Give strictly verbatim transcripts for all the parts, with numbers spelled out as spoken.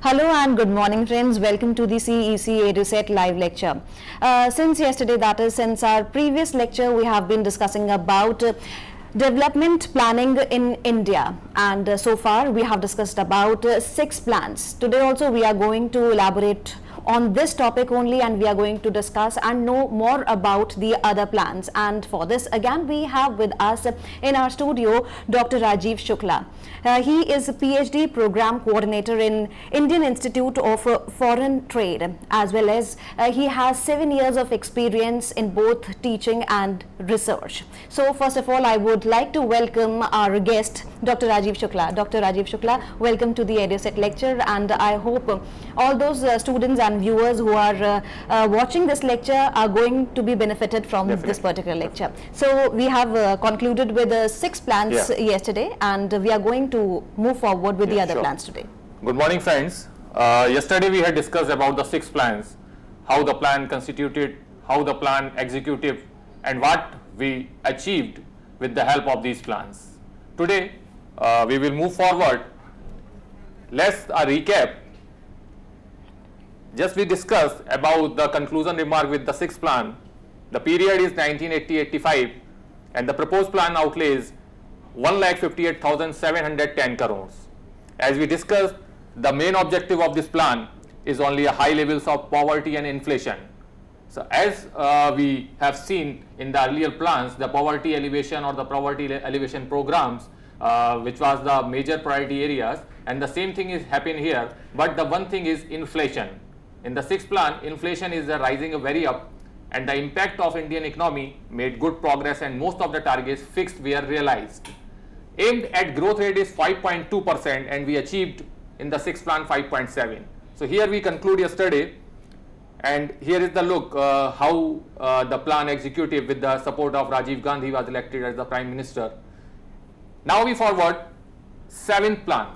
Hello and good morning friends, welcome to the C E C EduSet live lecture. Uh, since yesterday, that is since our previous lecture, we have been discussing about uh, development planning in India, and uh, so far we have discussed about uh, six plans. Today also we are going to elaborate on this topic only, and we are going to discuss and know more about the other plans. And for this again we have with us in our studio Doctor Rajiv Shukla. Uh, he is a PhD program coordinator in Indian Institute of uh, Foreign Trade, as well as uh, he has seven years of experience in both teaching and research. So first of all, I would like to welcome our guest Doctor Rajiv Shukla. Doctor Rajiv Shukla, welcome to the EduSet lecture, and I hope uh, all those uh, students and viewers who are uh, uh, watching this lecture are going to be benefited from Definitely. this particular lecture. So we have uh, concluded with uh, six plans yeah. yesterday, and we are going to move forward with yeah, the other sure. plans today. Good morning friends. Uh, yesterday we had discussed about the six plans, how the plan constituted, how the plan executed, and what we achieved with the help of these plans. Today uh, we will move forward. Let's uh, recap. Just we discussed about the conclusion remark with the sixth plan. The period is nineteen eighty to eighty-five, and the proposed plan outlays one lakh fifty-eight thousand seven hundred ten crores. As we discussed, the main objective of this plan is only a high levels of poverty and inflation. So as uh, we have seen in the earlier plans, the poverty elevation or the poverty elevation programs, uh, which was the major priority areas, and the same thing is happening here, but the one thing is inflation. In the sixth plan, inflation is uh, rising very up, and the impact of Indian economy made good progress, and most of the targets fixed were realized. Aimed at growth rate is five point two percent, and we achieved in the sixth plan five point seven. So here we conclude yesterday, and here is the look uh, how uh, the plan executive with the support of Rajiv Gandhi was elected as the Prime Minister. Now we forward seventh plan.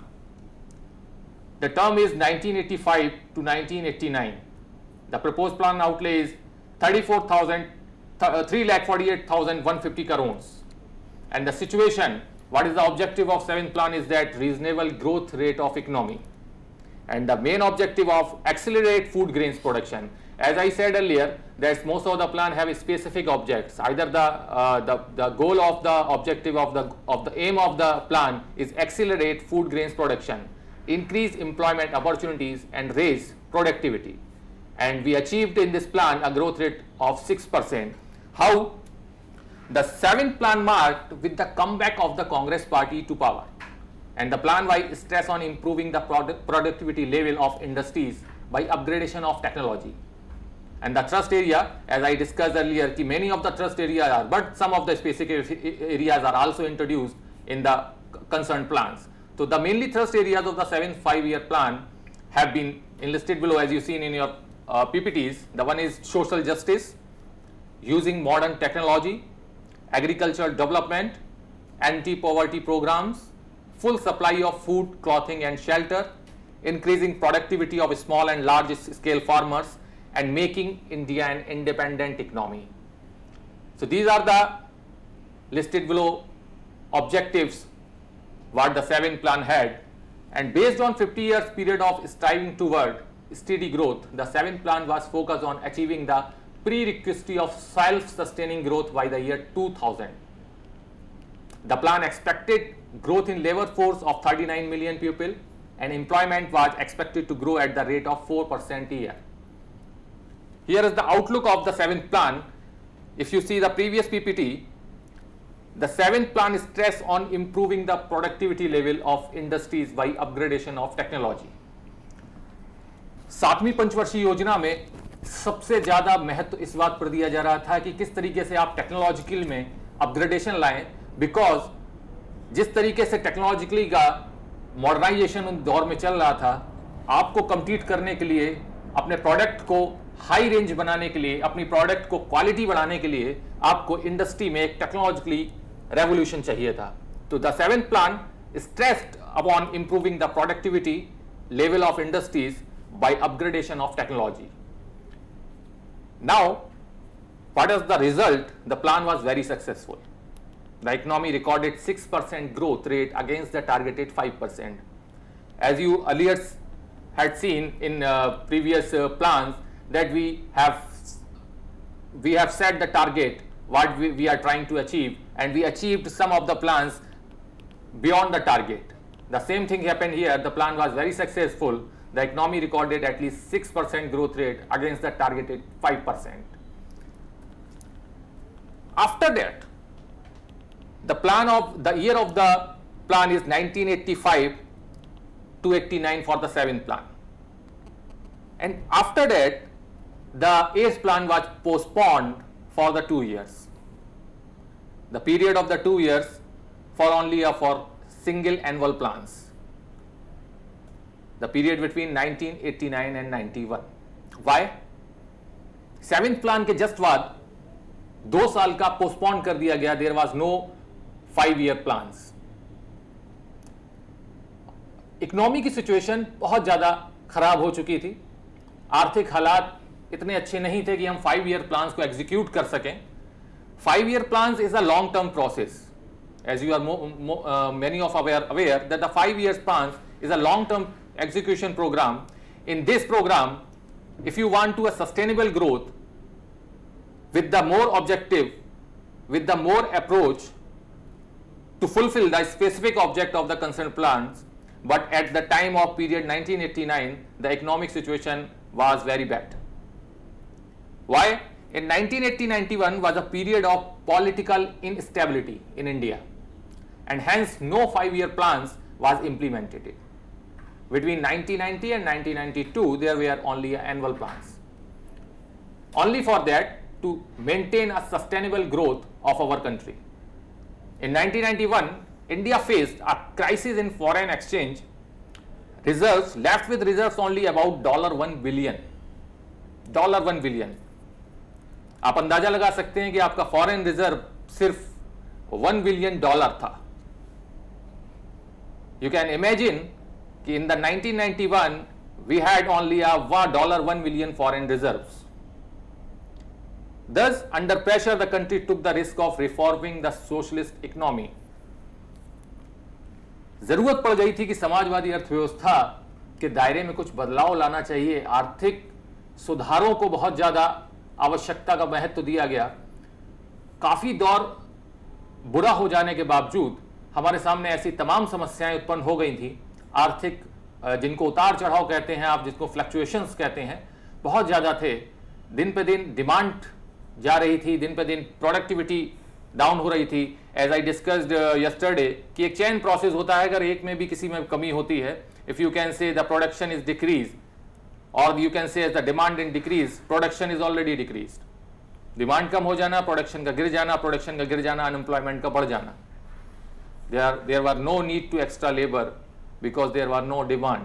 The term is nineteen eighty-five to nineteen eighty-nine. The proposed plan outlay is thirty-four thousand, three lakh forty-eight thousand one hundred fifty crores. And the situation, what is the objective of seventh plan is that reasonable growth rate of economy. And the main objective of accelerate food grains production. As I said earlier, that most of the plan have specific objects. Either the, uh, the, the goal of the objective of the, of the aim of the plan is accelerate food grains production, increase employment opportunities, and raise productivity. And we achieved in this plan a growth rate of six percent. How? The seventh plan marked with the comeback of the Congress party to power. And the plan wise stress on improving the product productivity level of industries by upgradation of technology. And the thrust area, as I discussed earlier, many of the thrust areas are, but some of the specific areas are also introduced in the concerned plans. So the mainly thrust areas of the seventh five-year plan have been enlisted below, as you seen in your uh, P P Ts. The one is social justice, using modern technology, agricultural development, anti-poverty programs, full supply of food, clothing, and shelter, increasing productivity of small and large scale farmers, and making India an independent economy. So these are the listed below objectives what the seventh plan had, and based on fifty years period of striving toward steady growth, the seventh plan was focused on achieving the prerequisite of self-sustaining growth by the year two thousand. The plan expected growth in labor force of thirty-nine million people, and employment was expected to grow at the rate of four percent a year. Here is the outlook of the seventh plan. If you see the previous P P T, the seventh plan stress on improving the productivity level of industries by upgradation of technology. सातवीं पंचवर्षीय योजना में सबसे ज़्यादा महत्व इस बात पर दिया जा रहा था कि किस तरीके से आप टेक्नोलॉजिकल में अपग्रेडेशन लाएं, बिकॉज जिस तरीके से टेक्नोलॉजिकली का मॉडर्नाइजेशन उन दौर में चल रहा था, आपको कम्पीट करने के लिए, अपने प्रोडक्ट को हाई रेंज बनाने के लिए, अपनी प्रोडक्ट को क्वालिटी बढ़ाने के लिए आपको इंडस्ट्री में एक टेक्नोलॉजिकली रेवोल्यूशन चाहिए था. तो the seventh plan stressed upon improving the productivity level of industries by upgradation of technology. Now, what is the result? The plan was very successful. The economy recorded six percent growth rate against the targeted five percent. As you earlier had seen in uh, previous uh, plans that we have we have set the target what we, we are trying to achieve, and we achieved some of the plans beyond the target. The same thing happened here. The plan was very successful. The economy recorded at least six percent growth rate against the targeted five percent. After that, the plan of the year of the plan is nineteen eighty-five to eighty-nine for the seventh plan. And after that, the eighth plan was postponed for the two years. The period of the two years for only a for single annual plans. The period between nineteen eighty-nine and ninety-one. Why? Seventh plan के just बाद दो साल का postpone कर दिया गया. There was no five year plans. Economy की situation बहुत ज़्यादा खराब हो चुकी थी. आर्थिक हालात इतने अच्छे नहीं थे कि हम फाइव ईयर प्लान्स को एग्जीक्यूट कर सकें. Five year plans is a long term process. As you are many of aware aware that the five years plans is a long term execution program. In this program, if you want to a sustainable growth with the more objective, with the more approach to fulfill the specific object of the concerned plans, but at the time of period nineteen eighty-nine, the economic situation was very bad. Why? In nineteen eighty to ninety-one was a period of political instability in India, and hence no five-year plans was implemented. Between nineteen ninety and nineteen ninety-two, there were only annual plans. Only for that to maintain a sustainable growth of our country. In nineteen ninety-one, India faced a crisis in foreign exchange reserves, left with reserves only about dollar one billion. Dollar one billion. आप अंदाजा लगा सकते हैं कि आपका foreign reserve सिर्फ one billion dollar था. You can imagine कि in the nineteen ninety-one we had only a dollar one million foreign reserves. Thus, under pressure, the country took the risk of reforming the socialist economy. जरूरत पड़ गई थी कि समाजवादी अर्थव्यवस्था के दायरे में कुछ बदलाव लाना चाहिए. आर्थिक सुधारों को बहुत ज्यादा आवश्यकता का महत्व दिया गया. काफी दौर बुरा हो जाने के बावजूद हमारे सामने ऐसी तमाम समस्याएं उत्पन्न हो गई थी. आर्थिक जिनको उतार चढ़ाव कहते हैं आप, जिसको फ्लक्चुएशंस कहते हैं, बहुत ज़्यादा थे. दिन पे दिन डिमांड जा रही थी, दिन पे दिन प्रोडक्टिविटी डाउन हो रही थी. एज आई डिस्कस्ड यस्टरडे कि एक चेन प्रोसेस होता है. अगर एक में भी किसी में कमी होती है, if you can say the production is decrease और you can say the demand in decrease, production is already decrease. Demand कम हो जाना, प्रोडक्शन का गिर जाना, प्रोडक्शन का गिर जाना, अनएम्प्लॉयमेंट का बढ़ जाना. There there were no need to extra labour because there was no demand.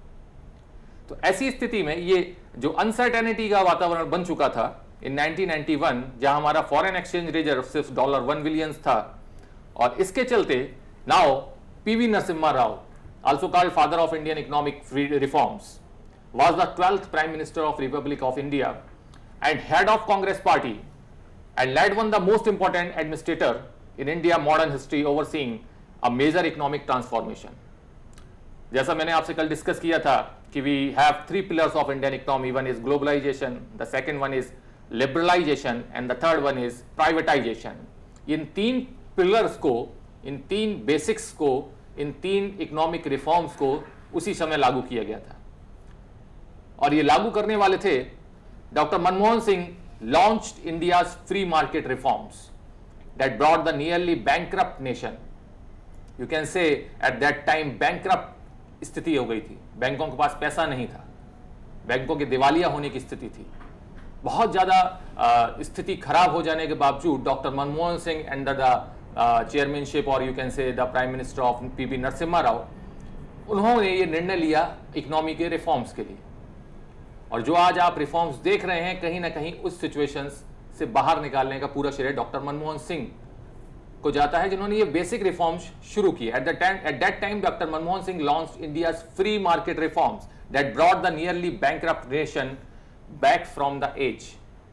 तो ऐसी स्थिति में ये जो अनसर्टेनिटी का वातावरण बन चुका था इन नाइनटीन नाइंटी वन, जहां हमारा फॉरेन एक्सचेंज रिजर्व सिर्फ डॉलर वन बिलियन था, और इसके चलते now PV Narasimha Rao, also called father of Indian economic reforms, was the twelfth prime minister of Republic of India and head of Congress party, and led one of the most important administrator in India modern history, overseeing a major economic transformation. जैसा मैंने आपसे कल discuss किया था कि we have three pillars of Indian economy. One is globalisation, the second one is liberalisation and the third one is privatisation. इन तीन pillars को, इन तीन बेसिक्स को, इन तीन इकोनॉमिक रिफॉर्म्स को उसी समय लागू किया गया था. और ये लागू करने वाले थे doctor Manmohan Singh. Launched India's free market reforms that brought the nearly bankrupt nation. You can say at that time bankrupt स्थिति हो गई थी. बैंकों के पास पैसा नहीं था, बैंकों के दिवालिया होने की स्थिति थी. बहुत ज़्यादा स्थिति खराब हो जाने के बावजूद doctor Manmohan Singh and the chairmanship और you can say the prime minister of PV Narasimha Rao, उन्होंने ये निर्णय लिया इकोनॉमी के रिफॉर्म्स के लिए. और जो आज आप रिफॉर्म्स देख रहे हैं, कहीं ना कहीं उस सिचुएशंस से बाहर निकालने का पूरा श्रेय डॉक्टर मनमोहन सिंह को जाता है, जिन्होंने ये बेसिक रिफॉर्म्स शुरू किए. At the time at that time doctor Manmohan Singh launched India's free market reforms that brought the nearly bankrupt nation back from the edge,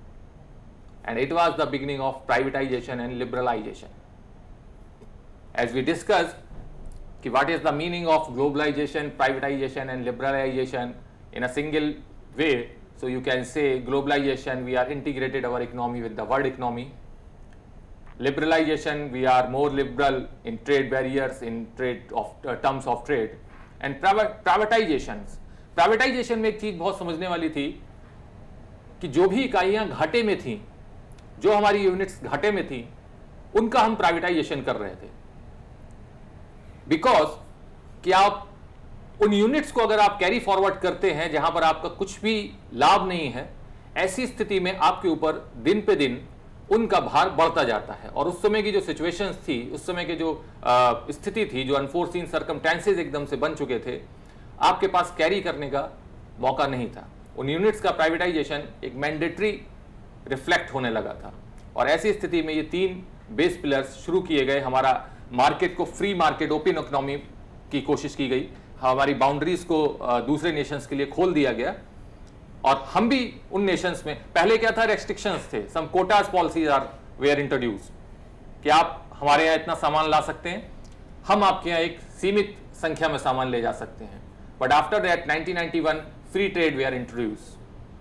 and it was the beginning of privatisation and liberalisation. As we discussed, कि what is the meaning of globalisation, privatisation and liberalisation in a single way. So you can say globalization, we are integrated our economy with the world economy. Liberalization, we are more liberal in trade barriers, in trade of uh, terms of trade. And privatizations, privatization में एक चीज बहुत समझने वाली थी कि जो भी इकाइयां घाटे में थी, जो हमारी यूनिट्स घाटे में थी, उनका हम प्राइवेटाइजेशन कर रहे थे. बिकॉज कि आप उन यूनिट्स को अगर आप कैरी फॉरवर्ड करते हैं जहां पर आपका कुछ भी लाभ नहीं है, ऐसी स्थिति में आपके ऊपर दिन पे दिन उनका भार बढ़ता जाता है. और उस समय की जो सिचुएशंस थी, उस समय की जो स्थिति थी, जो अनफोर्सीन सर्कमस्टेंसेस एकदम से बन चुके थे, आपके पास कैरी करने का मौका नहीं था. उन यूनिट्स का प्राइवेटाइजेशन एक मैंडेटरी रिफ्लेक्ट होने लगा था. और ऐसी स्थिति में ये तीन बेस पिलर्स शुरू किए गए. हमारा मार्केट को फ्री मार्केट, ओपन इकोनॉमी की कोशिश की गई. हमारी बाउंड्रीज को दूसरे नेशंस के लिए खोल दिया गया. और हम भी उन नेशंस में, पहले क्या था, रेस्ट्रिक्शंस थे. Some quotas policies are were introduce कि आप हमारे यहाँ इतना सामान ला सकते हैं, हम आपके यहाँ एक सीमित संख्या में सामान ले जा सकते हैं. But after that nineteen ninety one free trade were introduce.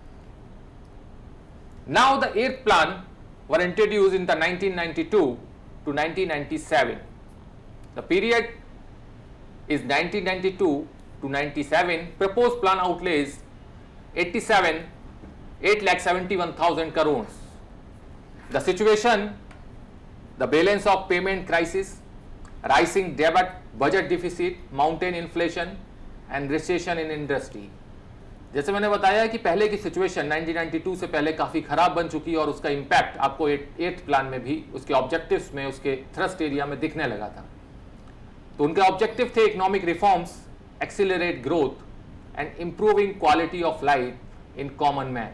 Now the eighth plan were introduce in the nineteen ninety two to nineteen ninety seven. The period is nineteen ninety-two to ninety-seven. Proposed plan outlays eighty-seven, eight lakh seventy-one thousand crores. The situation, the balance of payment crisis, rising debt, budget deficit, mountain inflation and recession in industry. जैसे मैंने बताया कि पहले की situation nineteen ninety to से पहले काफ़ी खराब बन चुकी और उसका इम्पैक्ट आपको एट्थ प्लान में भी, उसके ऑब्जेक्टिव्स में, उसके थ्रस्ट एरिया में दिखने लगा था. तो उनके ऑब्जेक्टिव थे economic reforms, accelerate growth and improving quality of life in common man.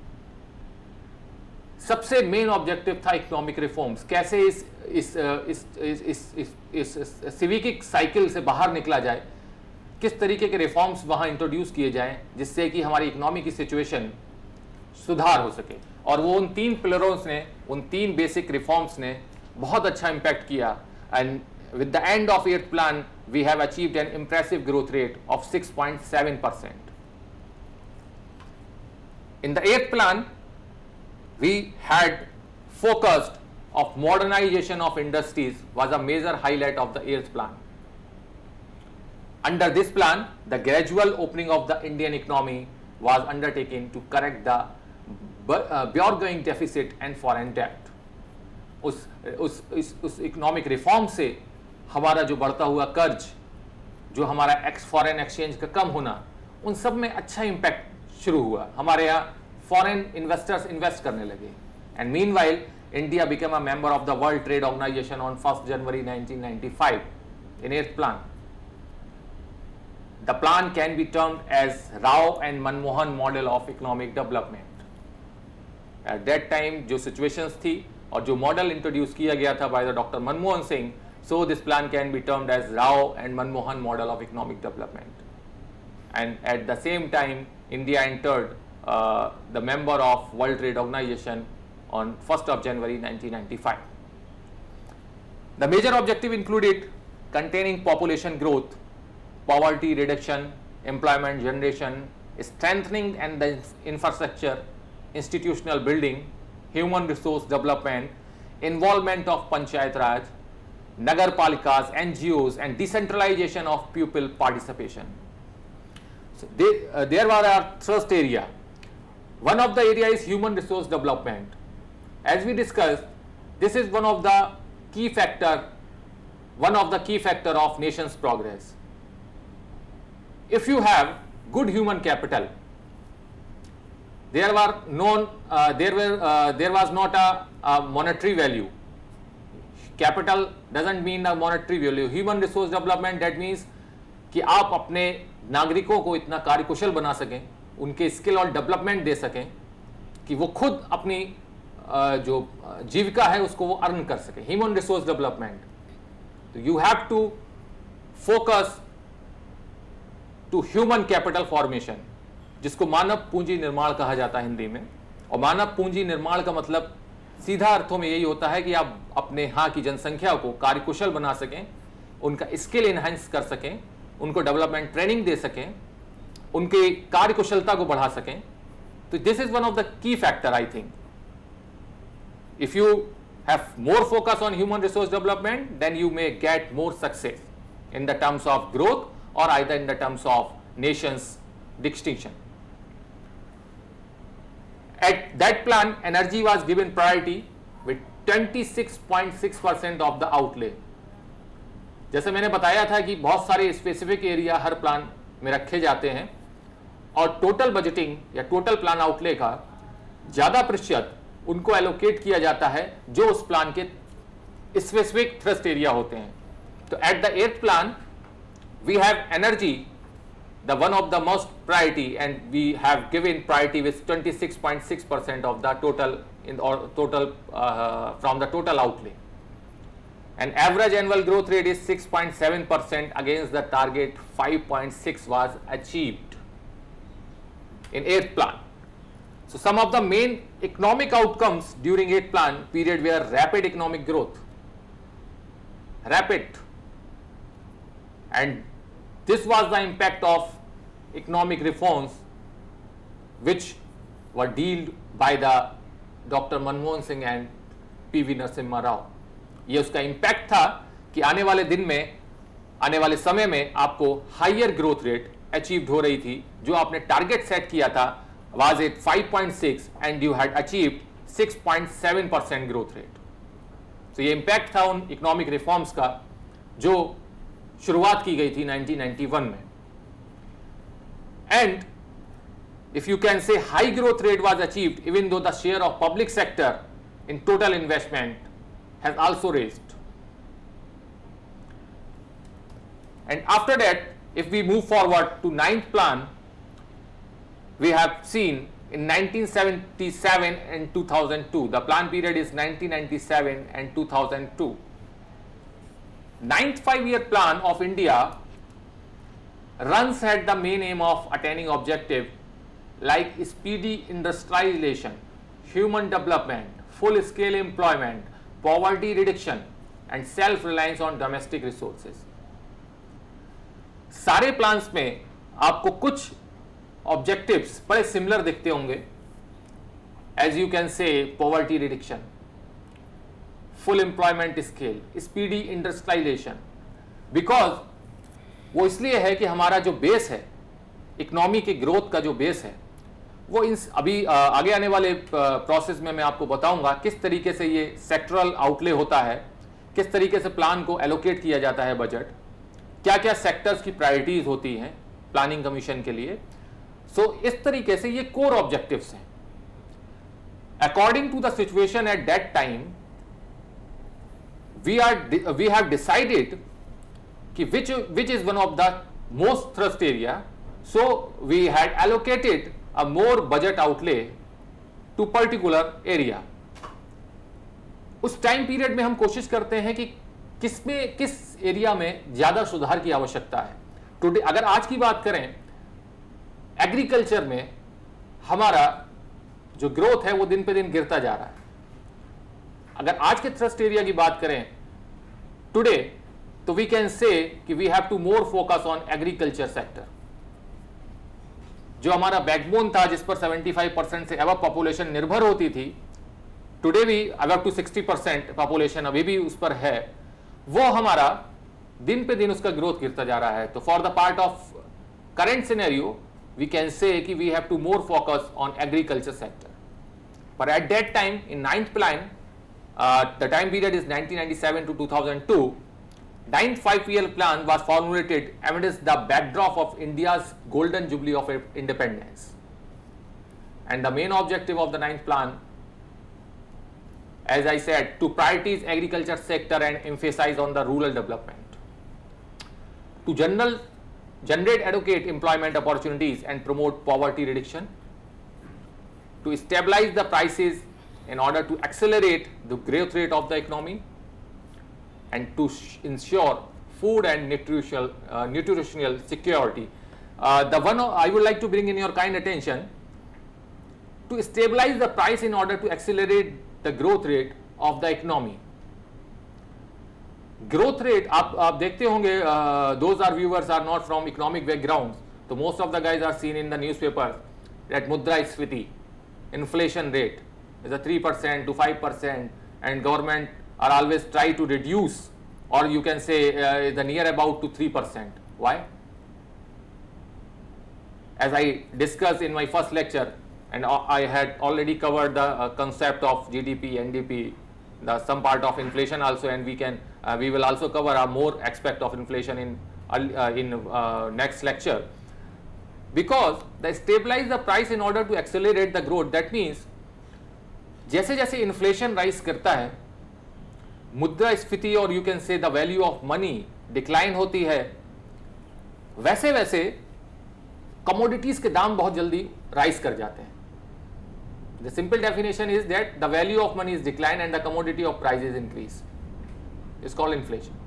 सबसे मेन ऑब्जेक्टिव था इकोनॉमिक रिफॉर्म्स. कैसे इस इस इस इस इस इस, इस सिविक साइकिल से बाहर निकला जाए, किस तरीके के रिफॉर्म्स वहां इंट्रोड्यूस किए जाएं जिससे कि हमारी इकोनॉमी की सिचुएशन सुधार हो सके. और वो उन तीन पिलरों ने, उन तीन बेसिक रिफॉर्म्स ने बहुत अच्छा इंपैक्ट किया. And with the end of eighth plan, we have achieved an impressive growth rate of six point seven percent. In the eighth plan, we had focused of modernization of industries was a major highlight of the eighth plan. Under this plan, the gradual opening of the Indian economy was undertaken to correct the uh, borrowing deficit and foreign debt. उस उस उस उस economic reform से हमारा जो बढ़ता हुआ कर्ज, जो हमारा एक्स फॉरेन एक्सचेंज का कम होना, उन सब में अच्छा इम्पैक्ट शुरू हुआ. हमारे यहाँ फॉरेन इन्वेस्टर्स इन्वेस्ट करने लगे. And meanwhile India became a member of the World Trade Organization on first January nineteen ninety five in eighth plan. The plan can be termed as Rao and Manmohan model of economic development. At that time जो situations थी और जो model introduce किया गया था by the doctor Manmohan Singh, so this plan can be termed as Rao and Manmohan model of economic development. And at the same time, India entered uh, the member of World Trade Organization on first of January nineteen ninety-five. The major objective included containing population growth, poverty reduction, employment generation, strengthening and the infrastructure, institutional building, human resource development, involvement of Panchayat Raj, Nagar Palikas, N G Os and decentralization of pupil participation. So they, uh, there were our thrust area. One of the area is human resource development. As we discussed, this is one of the key factor, one of the key factor of nation's progress. If you have good human capital, there were known, uh, there were, uh, there was not a, a monetary value. Capital doesn't mean a monetary value. Human resource development, that means कि आप अपने नागरिकों को इतना कार्यकुशल बना सकें, उनके स्किल और डेवलपमेंट दे सकें कि वो खुद अपनी जो जीविका है उसको वो अर्न कर सकें. Human resource development. तो you have to focus to human capital formation, जिसको मानव पूंजी निर्माण कहा जाता है हिंदी में. और मानव पूंजी निर्माण का मतलब सीधा अर्थों में यही होता है कि आप अपने यहाँ की जनसंख्या को कार्यकुशल बना सकें, उनका स्किल इनहेंस कर सकें, उनको डेवलपमेंट ट्रेनिंग दे सकें, उनके कार्य कुशलता को बढ़ा सकें. तो this is one of the key factor. I think if you have more focus on human resource development, then you may get more success in the terms of growth or either in the terms of nation's distinction. At that plan, energy was given priority with twenty-six point six percent of the outlay. जैसे मैंने बताया था कि बहुत सारे specific area हर plan में रखे जाते हैं और टोटल बजटिंग या टोटल प्लान आउटले का ज्यादा प्रतिशत उनको एलोकेट किया जाता है जो उस प्लान के स्पेसिफिक थ्रस्ट एरिया होते हैं. तो at the eighth plan we have energy the one of the most priority and we have given priority with twenty-six point six percent of the total in total from the total outlay. And average annual growth rate is six point seven percent against the target five point six was achieved in eighth plan. So some of the main economic outcomes during eighth plan period were rapid economic growth, rapid, and this was the impact of economic reforms which were dealt by the Doctor Manmohan Singh and P V Narasimha Rao. ये उसका impact था कि आने वाले दिन में, आने वाले समय में आपको higher growth rate achieved हो रही थी. जो आपने target set किया था was at five point six and you had achieved six point seven percent growth rate. So ये impact था उन economic reforms का जो शुरुआत की गई थी nineteen ninety-one में. And if you can say high growth rate was achieved even though the share of public sector in total investment has also raised. And after that, if we move forward to ninth plan, we have seen in nineteen seventy-seven and two thousand two, the plan period is nineteen ninety-seven and two thousand two. Ninth five-year plan of India runs at the main aim of attaining objective like speedy industrialization, human development, full-scale employment, poverty reduction and self-reliance on domestic resources. सारे plans में आपको कुछ objectives बड़े similar दिखते होंगे. As you can say poverty reduction, full employment scale, speedy industrialisation. Because वो इसलिए है कि हमारा जो बेस है, इकोनॉमी के ग्रोथ का जो बेस है, वो इन अभी आगे आने वाले प्रोसेस में मैं आपको बताऊंगा किस तरीके से ये सेक्टरल आउटले होता है, किस तरीके से प्लान को एलोकेट किया जाता है बजट, क्या क्या सेक्टर्स की प्रायोरिटीज होती हैं प्लानिंग कमीशन के लिए. सो so, इस तरीके से ये कोर ऑब्जेक्टिव्स हैं. According to the situation at that time we are we have decided कि which which is one of the most thrust area. So we had allocated a more budget outlay to particular area. उस time period में हम कोशिश करते हैं कि किसमें किस एरिया में ज्यादा सुधार की आवश्यकता है. टुडे अगर आज की बात करें, एग्रीकल्चर में हमारा जो ग्रोथ है वो दिन पे दिन गिरता जा रहा है. अगर आज के थ्रस्ट एरिया की बात करें टुडे, तो वी कैन से कि we have to more focus on agriculture sector. जो हमारा बैकबोन था, जिस पर पचहत्तर परसेंट से अबव पॉपुलेशन निर्भर होती थी, टुडे भी अबव टू साठ परसेंट पॉपुलेशन अभी भी उस पर है, वो हमारा दिन पे दिन उसका ग्रोथ गिरता जा रहा है. तो for the part of current scenario we can say कि we have to more focus on agriculture sector. But at that time in ninth plan, uh, the time period is nineteen ninety-seven to two thousand two, ninth five-year plan was formulated amidst the backdrop of India's golden jubilee of independence. And the main objective of the ninth plan, as I said, to prioritize agriculture sector and emphasize on the rural development. To general generate adequate employment opportunities and promote poverty reduction, to stabilize the prices in order to accelerate the growth rate of the economy, and to ensure food and nutritional, uh, nutritional security. Uh, the one I would like to bring in your kind attention, to stabilize the price in order to accelerate the growth rate of the economy. Growth rate आप आप देखते होंगे, those are viewers are not from economic background, तो most of the guys are seen in the newspaper that मुद्रास्फीति, inflation rate is a three percent to five percent, and government are always try to reduce, or you can say uh, the near about to three percent. Why? As I discussed in my first lecture, and I had already covered the uh, concept of G D P, N D P, the some part of inflation also, and we can uh, we will also cover a more aspect of inflation in uh, in uh, next lecture. Because the stabilize the price in order to accelerate the growth, that means जैसे जैसे inflation rise करता है, मुद्रास्फीति और you can say the value of money decline होती है, वैसे वैसे कमोडिटीज के दाम बहुत जल्दी राइज कर जाते हैं. The simple definition is that the value of money is decline and the commodity of prices increase, is called inflation.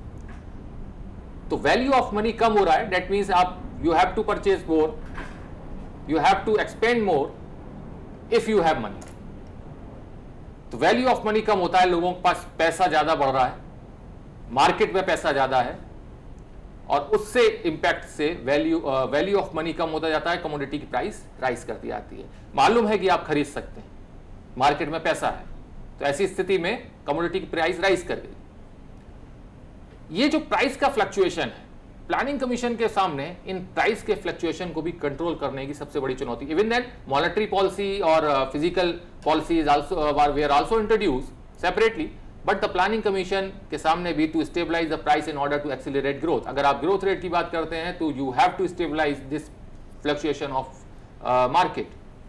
तो वैल्यू ऑफ मनी कम हो रहा है, दैट मीन्स आप you have to purchase more, you have to expend more if you have money. तो value of money कम होता है, लोगों के पास पैसा ज्यादा बढ़ रहा है, मार्केट में पैसा ज्यादा है, और उससे इंपैक्ट से वैल्यू वैल्यू ऑफ मनी कम होता जाता है, कमोडिटी की प्राइस राइज करती जाती है. मालूम है कि आप खरीद सकते हैं, मार्केट में पैसा है, तो ऐसी स्थिति में कमोडिटी की प्राइस राइज कर गई. ये जो प्राइस का फ्लक्चुएशन है, प्लानिंग कमीशन के सामने इन प्राइस के फ्लक्चुएशन को भी कंट्रोल करने की सबसे बड़ी चुनौती. इवन देन मॉनेटरी पॉलिसी और physical policy is also we are also introduce separately, but the planning commission के सामने भी to stabilise the price in order to accelerate growth. अगर आप ग्रोथ रेट की बात करते हैं तो you have to stabilise this fluctuation of market.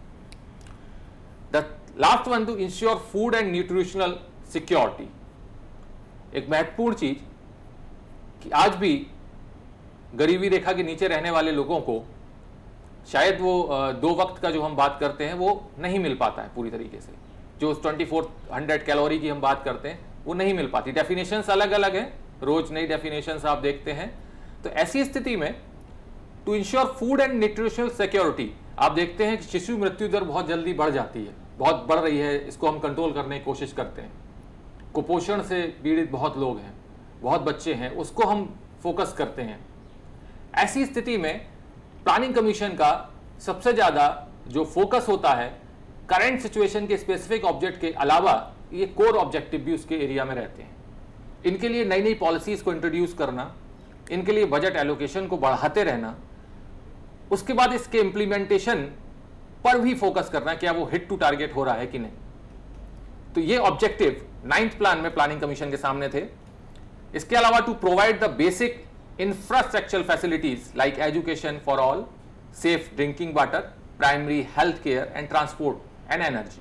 The last one, to ensure food and nutritional security. एक महत्वपूर्ण चीज कि आज भी गरीबी रेखा के नीचे रहने वाले लोगों को शायद वो दो वक्त का जो हम बात करते हैं वो नहीं मिल पाता है पूरी तरीके से. जो चौबीस सौ कैलोरी की हम बात करते हैं वो नहीं मिल पाती. डेफिनेशंस अलग अलग हैं, रोज नई डेफिनेशंस आप देखते हैं. तो ऐसी स्थिति में to ensure food and nutritional security, आप देखते हैं कि शिशु मृत्यु दर बहुत जल्दी बढ़ जाती है, बहुत बढ़ रही है. इसको हम कंट्रोल करने की कोशिश करते हैं. कुपोषण से पीड़ित बहुत लोग हैं, बहुत बच्चे हैं, उसको हम फोकस करते हैं. ऐसी स्थिति में प्लानिंग कमीशन का सबसे ज्यादा जो फोकस होता है करंट सिचुएशन के स्पेसिफिक ऑब्जेक्ट के अलावा, ये कोर ऑब्जेक्टिव भी उसके एरिया में रहते हैं. इनके लिए नई नई पॉलिसीज को इंट्रोड्यूस करना, इनके लिए बजट एलोकेशन को बढ़ाते रहना, उसके बाद इसके इम्प्लीमेंटेशन पर भी फोकस करना, क्या वो हिट टू टारगेट हो रहा है कि नहीं. तो ये ऑब्जेक्टिव नाइन्थ प्लान में प्लानिंग कमीशन के सामने थे. इसके अलावा to provide the basic infrastructural facilities like education for all, safe drinking water, primary health care and transport and energy.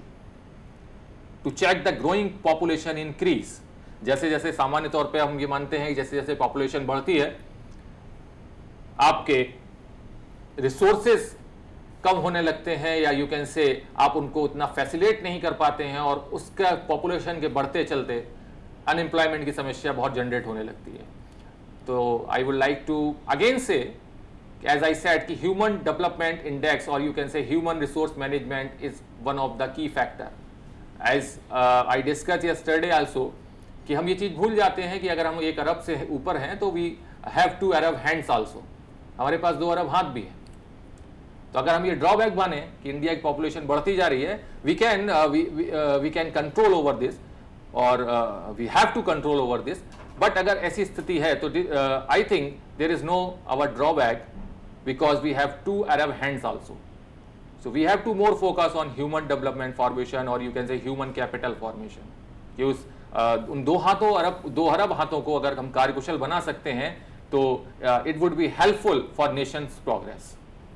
To check the growing population increase, जैसे जैसे सामान्य तौर पे हम ये मानते हैं कि जैसे जैसे पॉपुलेशन बढ़ती है, आपके रिसोर्सेज कम होने लगते हैं, या यू कैन से आप उनको उतना फैसिलिटेट नहीं कर पाते हैं, और उसका पॉपुलेशन के बढ़ते चलते अनएम्प्लॉयमेंट की समस्या बहुत जनरेट होने लगती है. तो I would like to again say, as I said, कि ह्यूमन डेवलपमेंट इंडेक्स और you can say human resource management is one of the key factor. As I discuss yesterday also कि हम ये चीज़ भूल जाते हैं कि अगर हम एक अरब से ऊपर हैं तो वी हैव टू अरब हैंड्स आल्सो, हमारे पास दो अरब हाथ भी हैं. तो अगर हम ये ड्रॉबैक माने कि इंडिया की पॉपुलेशन बढ़ती जा रही है, we can we can control over this, और we have to control over this. But अगर ऐसी स्थिति है तो I think there is no our drawback, because we have two अरब hands also. So we have to more focus on human development formation, और you can say human capital formation. कि उस uh, उन दो हाथों अरब दो अरब हाथों को अगर हम कार्यकुशल बना सकते हैं तो it would be helpful for nation's progress.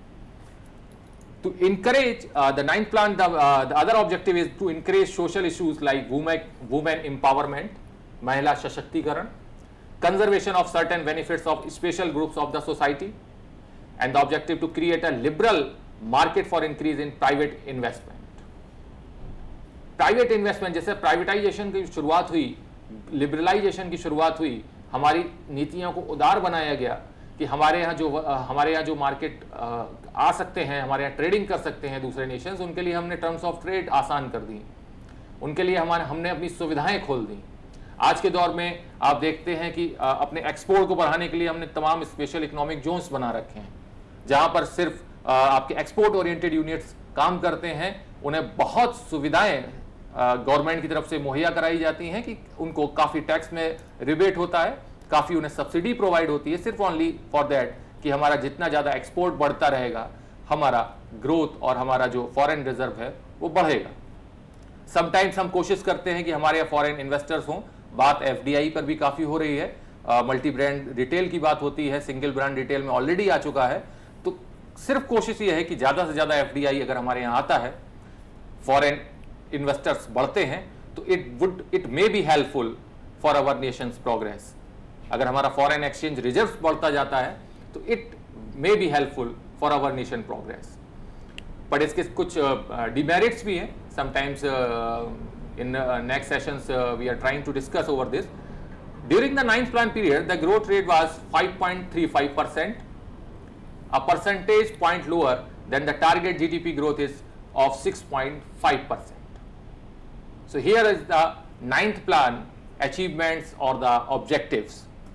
To encourage uh, the ninth plan, the, uh, the other objective is to encourage social issues like women, women empowerment, महिला सशक्तिकरण, conservation of certain benefits of special groups of the society, and the objective to create a liberal market for increase in private investment. Private investment, जैसे privatisation की शुरुआत हुई, liberalisation की शुरुआत हुई, हमारी नीतियों को उदार बनाया गया कि हमारे यहाँ जो हमारे यहाँ जो मार्केट आ सकते हैं, हमारे यहाँ ट्रेडिंग कर सकते हैं दूसरे नेशंस, उनके लिए हमने टर्म्स ऑफ ट्रेड आसान कर दी, उनके लिए हमारे हमने अपनी सुविधाएं खोल दी. आज के दौर में आप देखते हैं कि अपने एक्सपोर्ट को बढ़ाने के लिए हमने तमाम स्पेशल इकोनॉमिक जोन्स बना रखे हैं, जहां पर सिर्फ आपके एक्सपोर्ट ओरिएंटेड यूनिट्स काम करते हैं। उन्हें बहुत सुविधाएं गवर्नमेंट की तरफ से मुहैया कराई जाती हैं कि उनको काफ़ी टैक्स में रिबेट होता है, काफ़ी उन्हें सब्सिडी प्रोवाइड होती है, सिर्फ ओनली फॉर दैट कि हमारा जितना ज़्यादा एक्सपोर्ट बढ़ता रहेगा हमारा ग्रोथ और हमारा जो फॉरेन रिजर्व है वो बढ़ेगा। समटाइम्स हम कोशिश करते हैं कि हमारे यहाँ फॉरेन इन्वेस्टर्स हों, बात एफडीआई पर भी काफ़ी हो रही है, मल्टी ब्रांड रिटेल की बात होती है, सिंगल ब्रांड रिटेल में ऑलरेडी आ चुका है। तो सिर्फ कोशिश ये है कि ज़्यादा से ज़्यादा एफडीआई अगर हमारे यहाँ आता है, फॉरेन इन्वेस्टर्स बढ़ते हैं, तो it would it may be helpful for our nations progress. अगर हमारा फॉरेन एक्सचेंज रिजर्व बढ़ता जाता है तो it may be helpful for our nation progress. But इसके कुछ डिमेरिट्स uh, भी हैं। Sometimes in next sessions we are trying to discuss over this. During the ninth plan period the growth rate was five point three five percent, a percentage point lower than the target G D P growth is of six point five percent. So here is the ninth plan achievements or the objectives.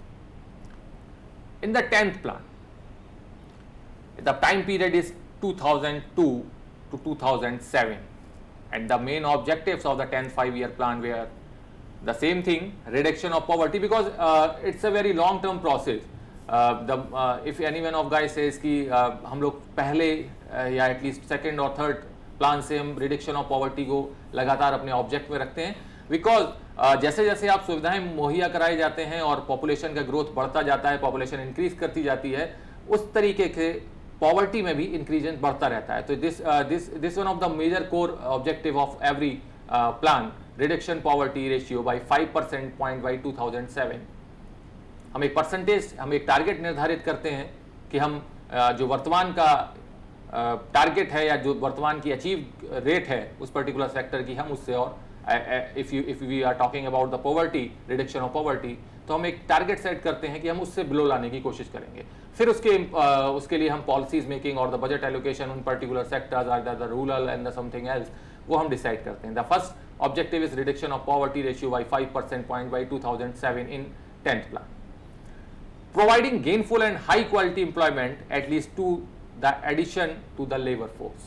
In the tenth plan, the time period is two thousand two to two thousand seven, and the main objectives of the tenth five-year plan were the same thing, reduction of poverty, because uh, it's a very long-term process. Uh, the uh, if any one of guys says कि uh, हम लोग पहले uh, या at least second और third plan से हम reduction of poverty को लगातार अपने ऑब्जेक्ट में रखते हैं, बिकॉज uh, जैसे जैसे आप सुविधाएं मुहैया कराए जाते हैं और पॉपुलेशन का ग्रोथ बढ़ता जाता है, पॉपुलेशन इंक्रीज करती जाती है, उस तरीके से पॉवर्टी में भी इंक्रीजन बढ़ता रहता है। तो this this this one of the major core objective of every plan, reduction poverty ratio by five percent point by two thousand seven. हम एक परसेंटेज, हम एक टारगेट निर्धारित करते हैं कि हम जो वर्तमान का टारगेट है या जो वर्तमान की अचीव रेट है उस पर्टिकुलर सेक्टर की, हम उससे और if you if we are talking about the poverty, reduction of poverty, तो हम एक टारगेट सेट करते हैं कि हम उससे बिलो लाने की कोशिश करेंगे। फिर उसके uh, उसके लिए हम पॉलिसीज मेकिंग और द बजट एलोकेशन उन particular sectors are the rural and the something else, वो हम डिसाइड करते हैं। The first objective is reduction of poverty ratio by five percent point by two thousand seven in tenth plan. Providing gainful and high quality employment at least to the addition to the labor force.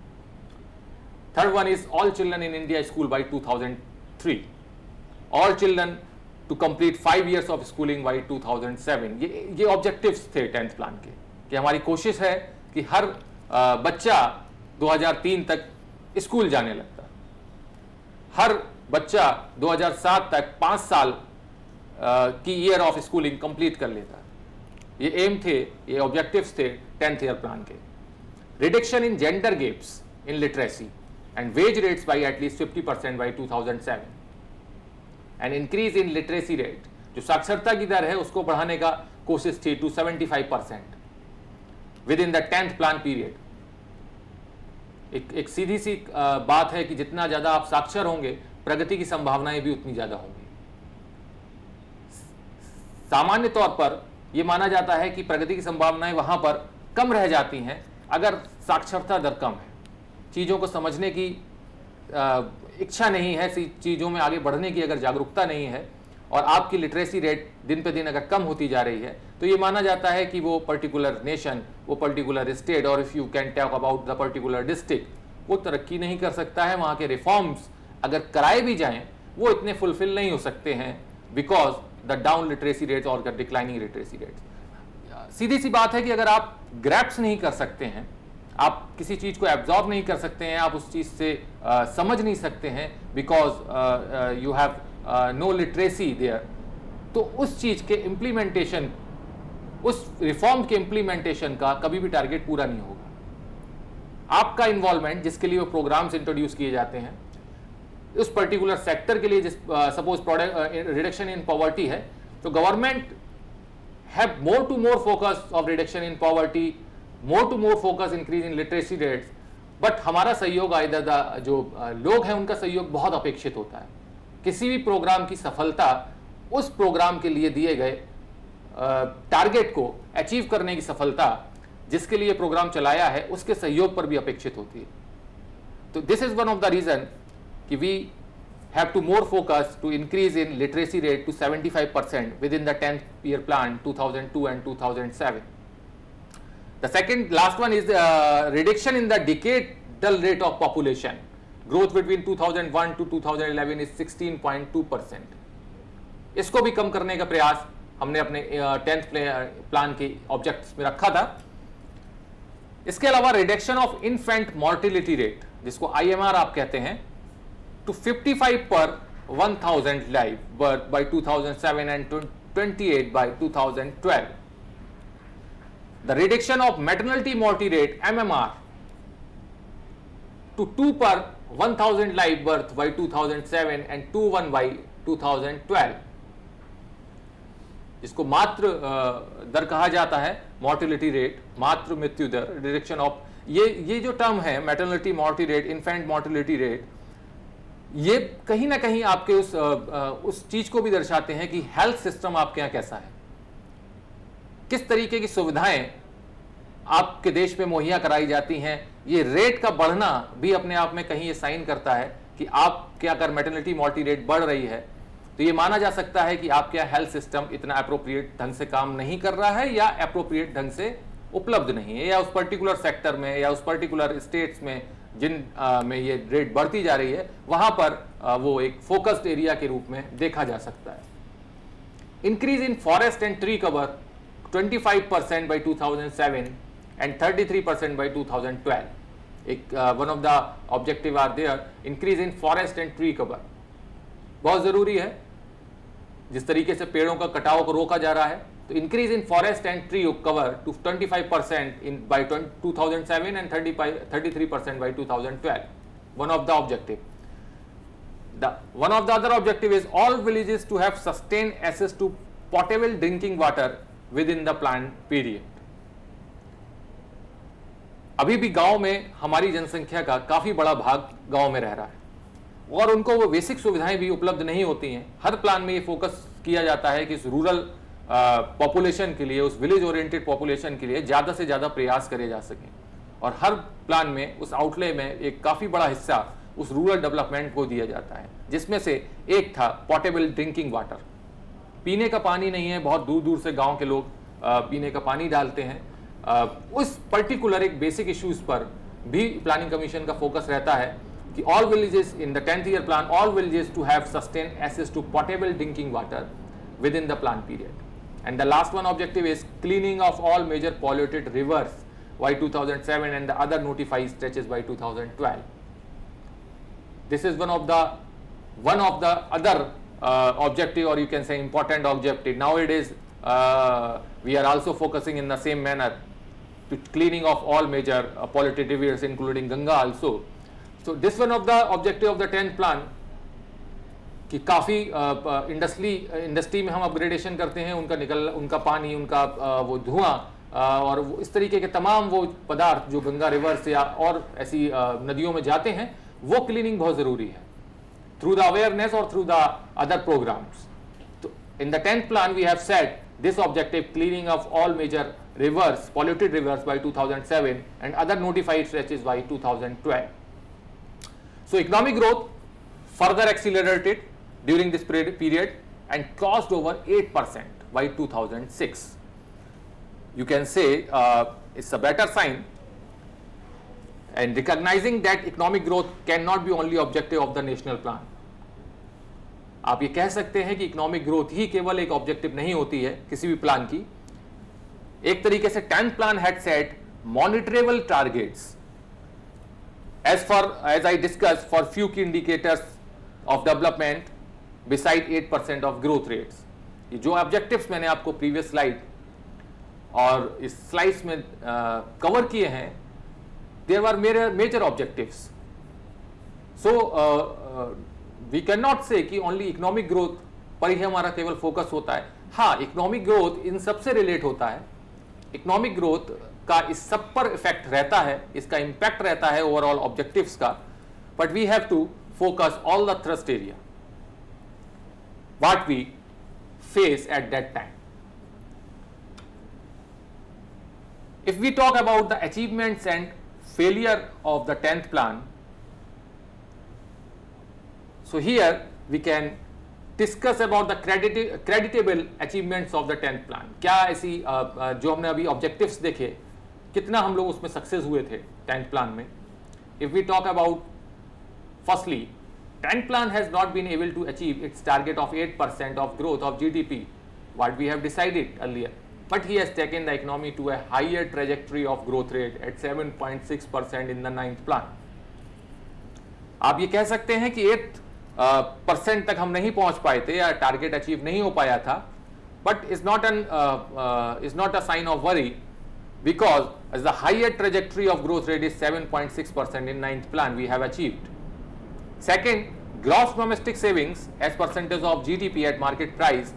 Third one is all children in India school by two thousand three. All children to complete five years of schooling by two thousand seven. ये ये objectives थे tenth plan के, कि हमारी कोशिश है कि हर आ, बच्चा दो हज़ार तीन तक स्कूल जाने लगता, हर बच्चा दो हज़ार सात तक पाँच साल की ईयर ऑफ स्कूलिंग कंप्लीट कर लेता। ये एम थे, ये ऑब्जेक्टिव्स थे टेंथ ईयर प्लान के। Reduction in gender gaps in literacy and wage rates by at least fifty percent by two thousand seven and increase in literacy rate, जो साक्षरता की दर है उसको बढ़ाने का कोशिश थी to seventy five percent within the tenth plan period. एक एक सीधी सी बात है कि जितना ज्यादा आप साक्षर होंगे प्रगति की संभावनाएं भी उतनी ज्यादा होंगी। सामान्य तौर पर यह माना जाता है कि प्रगति की संभावनाएं वहां पर कम रह जाती हैं अगर साक्षरता दर कम है, चीज़ों को समझने की आ, इच्छा नहीं है, चीज़ों में आगे बढ़ने की अगर जागरूकता नहीं है और आपकी लिटरेसी रेट दिन पे दिन अगर कम होती जा रही है, तो ये माना जाता है कि वो पर्टिकुलर नेशन, वो पर्टिकुलर स्टेट और if you can talk about the particular district, वो तरक्की नहीं कर सकता है। वहाँ के रिफॉर्म्स अगर कराए भी जाएँ वो इतने फुलफिल नहीं हो सकते हैं because the down literacy rates और डिक्लाइनिंग लिटरेसी रेट्स। सीधी सी बात है कि अगर आप ग्रैप्स नहीं कर सकते हैं, आप किसी चीज़ को एब्जॉर्ब नहीं कर सकते हैं, आप उस चीज़ से uh, समझ नहीं सकते हैं because you have no literacy there, तो उस चीज़ के इम्प्लीमेंटेशन, उस रिफॉर्म के इम्प्लीमेंटेशन का कभी भी टारगेट पूरा नहीं होगा। आपका इन्वॉल्वमेंट, जिसके लिए वो प्रोग्राम्स इंट्रोड्यूस किए जाते हैं उस पर्टिकुलर सेक्टर के लिए, जिस suppose product reduction in poverty है, तो government have more to more focus of reduction in poverty, more to more focus increase in literacy rates, but हमारा सहयोग आइदर द जो uh, लोग हैं उनका सहयोग बहुत अपेक्षित होता है। किसी भी प्रोग्राम की सफलता उस प्रोग्राम के लिए दिए गए टारगेट uh, को अचीव करने की सफलता जिसके लिए प्रोग्राम चलाया है उसके सहयोग पर भी अपेक्षित होती है। तो this is one of the reason कि we have to more focus to increase in literacy rate to seventy-five percent within the tenth year plan two thousand two and two thousand seven. The second last one is the uh, reduction in the decadal rate of population. Growth between two thousand one to two thousand eleven is sixteen point two percent. इसको भी कम करने का प्रयास हमने अपने tenth plan के objects में रखा था. इसके अलावा reduction of infant mortality rate, जिसको आई एम आर आप कहते हैं, to fifty-five per one thousand live birth by two thousand seven and twenty-eight by two thousand twelve. The reduction of maternity mortality rate M M R to two per one thousand live birth by two thousand seven and twenty-one by two thousand twelve. इसको मातृ दर कहा जाता है, mortality rate, मातृ मृत्यु दर, reduction of, ये ये जो टर्म है maternity mortality rate, infant mortality rate, ये कहीं ना कहीं आपके उस उस चीज को भी दर्शाते हैं कि हेल्थ सिस्टम आपके यहाँ कैसा है, किस तरीके की सुविधाएं आपके देश में मुहैया कराई जाती हैं. ये रेट का बढ़ना भी अपने आप में कहीं ये साइन करता है कि आपके अगर मैटरनिटी मोर्टिलिटी रेट बढ़ रही है तो ये माना जा सकता है कि आपके यहाँ हेल्थ सिस्टम इतना अप्रोप्रिएट ढंग से काम नहीं कर रहा है या अप्रोप्रिएट ढंग से उपलब्ध नहीं है, या उस पर्टिकुलर सेक्टर में या उस पर्टिकुलर स्टेट्स में जिन आ, में ये रेट बढ़ती जा रही है वहां पर आ, वो एक फोकस्ड एरिया के रूप में देखा जा सकता है. Increase in forest and tree cover twenty-five percent by two thousand seven and thirty-three percent by two thousand twelve. एक one of the objective are there, increase in forest and tree cover. बहुत जरूरी है, जिस तरीके से पेड़ों का कटाव को रोका जा रहा है, तो increase in forest and tree cover to twenty-five percent in by two thousand seven and thirty-three percent by two thousand twelve. One of the objective. The one of the other objective is all villages to have sustained access to potable drinking water within the planned period. अभी भी गांव में हमारी जनसंख्या का काफी बड़ा भाग गांव में रह रहा है और उनको वो बेसिक सुविधाएं भी उपलब्ध नहीं होती हैं. हर प्लान में ये फोकस किया जाता है कि इस रूरल पॉपुलेशन के लिए, उस विलेज ओरिएंटेड पॉपुलेशन के लिए ज़्यादा से ज़्यादा प्रयास करे जा सकें, और हर प्लान में उस आउटले में एक काफ़ी बड़ा हिस्सा उस रूरल डेवलपमेंट को दिया जाता है, जिसमें से एक था पोर्टेबल ड्रिंकिंग वाटर. पीने का पानी नहीं है, बहुत दूर दूर से गांव के लोग आ, पीने का पानी डालते हैं. आ, उस पर्टिकुलर एक बेसिक इश्यूज पर भी प्लानिंग कमीशन का फोकस रहता है कि all villages in the tenth year plan, all villages to have sustain access to portable drinking water within the plan period. And the last one objective is cleaning of all major polluted rivers by two thousand seven and the other notified stretches by two thousand twelve. This is one of the one of the other uh, objective, or you can say important objective. Nowadays uh, we are also focusing in the same manner to cleaning of all major uh, polluted rivers, including Ganga also. So this one of the objective of the tenth plan कि काफ़ी industry industry में हम upgradation करते हैं, उनका निकल उनका पानी, उनका आ, वो धुआं और वो इस तरीके के तमाम वो पदार्थ जो गंगा रिवर से या और ऐसी आ, नदियों में जाते हैं, वो क्लीनिंग बहुत ज़रूरी है थ्रू द अवेयरनेस और थ्रू द अदर प्रोग्राम्स. तो in the tenth plan we have set this objective cleaning of all major rivers, polluted rivers by two thousand seven and other notified stretches by two thousand twelve. So economic growth further accelerated during this period and crossed over eight percent by two thousand six. You can say uh, it's a better sign, and recognizing that economic growth cannot be only objective of the national plan. आप ये कह सकते हैं कि economic growth ही केवल एक objective नहीं होती है किसी भी प्लान की. एक तरीके से tenth plan had set monitorable targets as far as I discuss for few key indicators of development beside eight percent of growth rates. ये जो ऑब्जेक्टिव्स मैंने आपको प्रीवियस स्लाइड और इस स्लाइड्स में कवर uh, किए हैं, there are major objectives. So we can not say कि ओनली इकोनॉमिक ग्रोथ पर ही हमारा केवल फोकस होता है. हाँ, इकोनॉमिक ग्रोथ इन सब से रिलेट होता है. इकोनॉमिक ग्रोथ का इस सब पर इफेक्ट रहता है, इसका इंपैक्ट रहता है ओवरऑल ऑब्जेक्टिव्स का. But we have to focus all the thrust area what we face at that time. If we talk about the achievements and failure of the tenth plan, so here we can discuss about the credit, creditable achievements of the tenth plan. क्या ऐसी जो हमने अभी objectives देखे, कितना हम लोग उसमें success हुए थे tenth plan में. If we talk about, firstly, tenth plan has not been able to achieve its target of eight percent of growth of G D P, what we have decided earlier. But he has taken the economy to a higher trajectory of growth rate at seven point six percent in the ninth plan. आप ये कह सकते हैं कि eight percent तक हम नहीं पहुंच पाए थे या टारगेट अचीव नहीं हो पाया था, but is not an is not a sign of worry because as the higher trajectory of growth rate is seven point six percent in ninth plan we have achieved. Second, gross domestic savings as percentage of GDP at market price,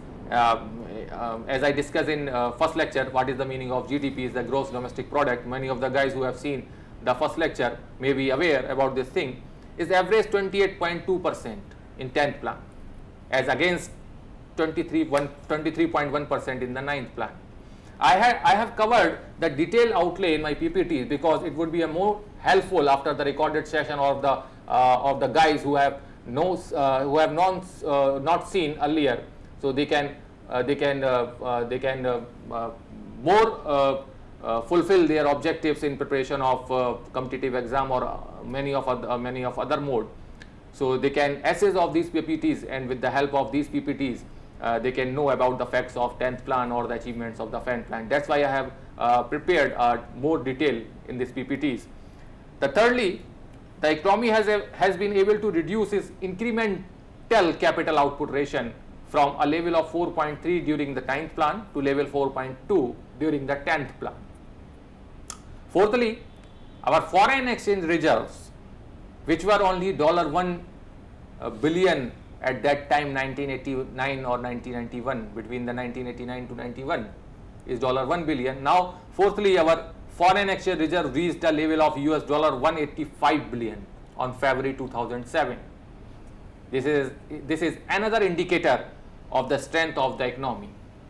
as I discussed in uh, first lecture, what is the meaning of G D P is the gross domestic product. Many of the guys who have seen the first lecture may be aware about this thing. Is average twenty-eight point two percent in tenth plan as against twenty-three point one percent in the ninth plan. I had I have covered the detailed outlay in my P P Ts because it would be a more helpful after the recorded session of the uh, of the guys who have no uh, who have non uh, not seen earlier, so they can uh, they can uh, uh, they can uh, uh, more uh, uh, fulfill their objectives in preparation of uh, competitive exam or uh, many of other, uh, many of other mode. So they can assess of these P P Ts, and with the help of these P P Ts uh, they can know about the facts of tenth plan or the achievements of the tenth plan. That's why I have uh, prepared uh, more detail in these P P Ts. The thirdly, the economy has, a, has been able to reduce its incremental capital output ratio from a level of four point three during the ninth plan to level four point two during the tenth plan. Fourthly, our foreign exchange reserves, which were only one billion at that time, nineteen eighty-nine or nineteen ninety-one, between the nineteen eighty-nine to ninety-one, is one billion. Now, fourthly, our foreign exchange reserve reached a level of U S one hundred eighty-five billion on February two thousand seven. This is this is another indicator of the strength of the economy.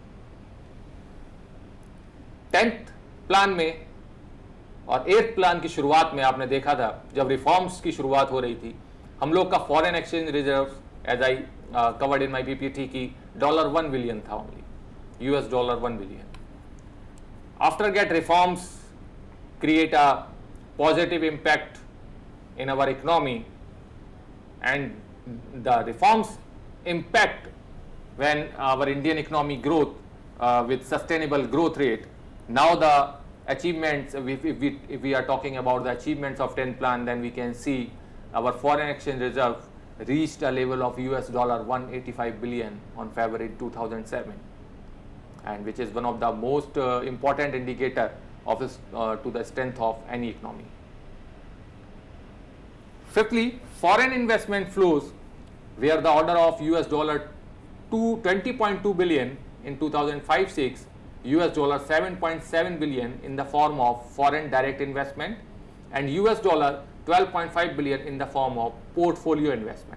tenth plan में और eighth plan की शुरुआत में आपने देखा था जब reforms की शुरुआत हो रही थी, हम लोग का foreign exchange reserves as I covered in my PPT की डॉलर वन बिलियन था, only US dollar one billion. After get reforms create a positive impact in our economy, and the reforms impact when our Indian economy growth uh, with sustainable growth rate. Now the achievements, if, if, we, if we are talking about the achievements of tenth plan, then we can see our foreign exchange reserve reached a level of U S dollar one hundred eighty-five billion on February two thousand seven, and which is one of the most uh, important indicator of this, uh, to the strength of any economy. Fifthly, foreign investment flows were the order of U S dollar twenty point two billion in two thousand five six, U S dollar seven point seven billion in the form of foreign direct investment, and U S dollar twelve point five billion in the form of portfolio investment.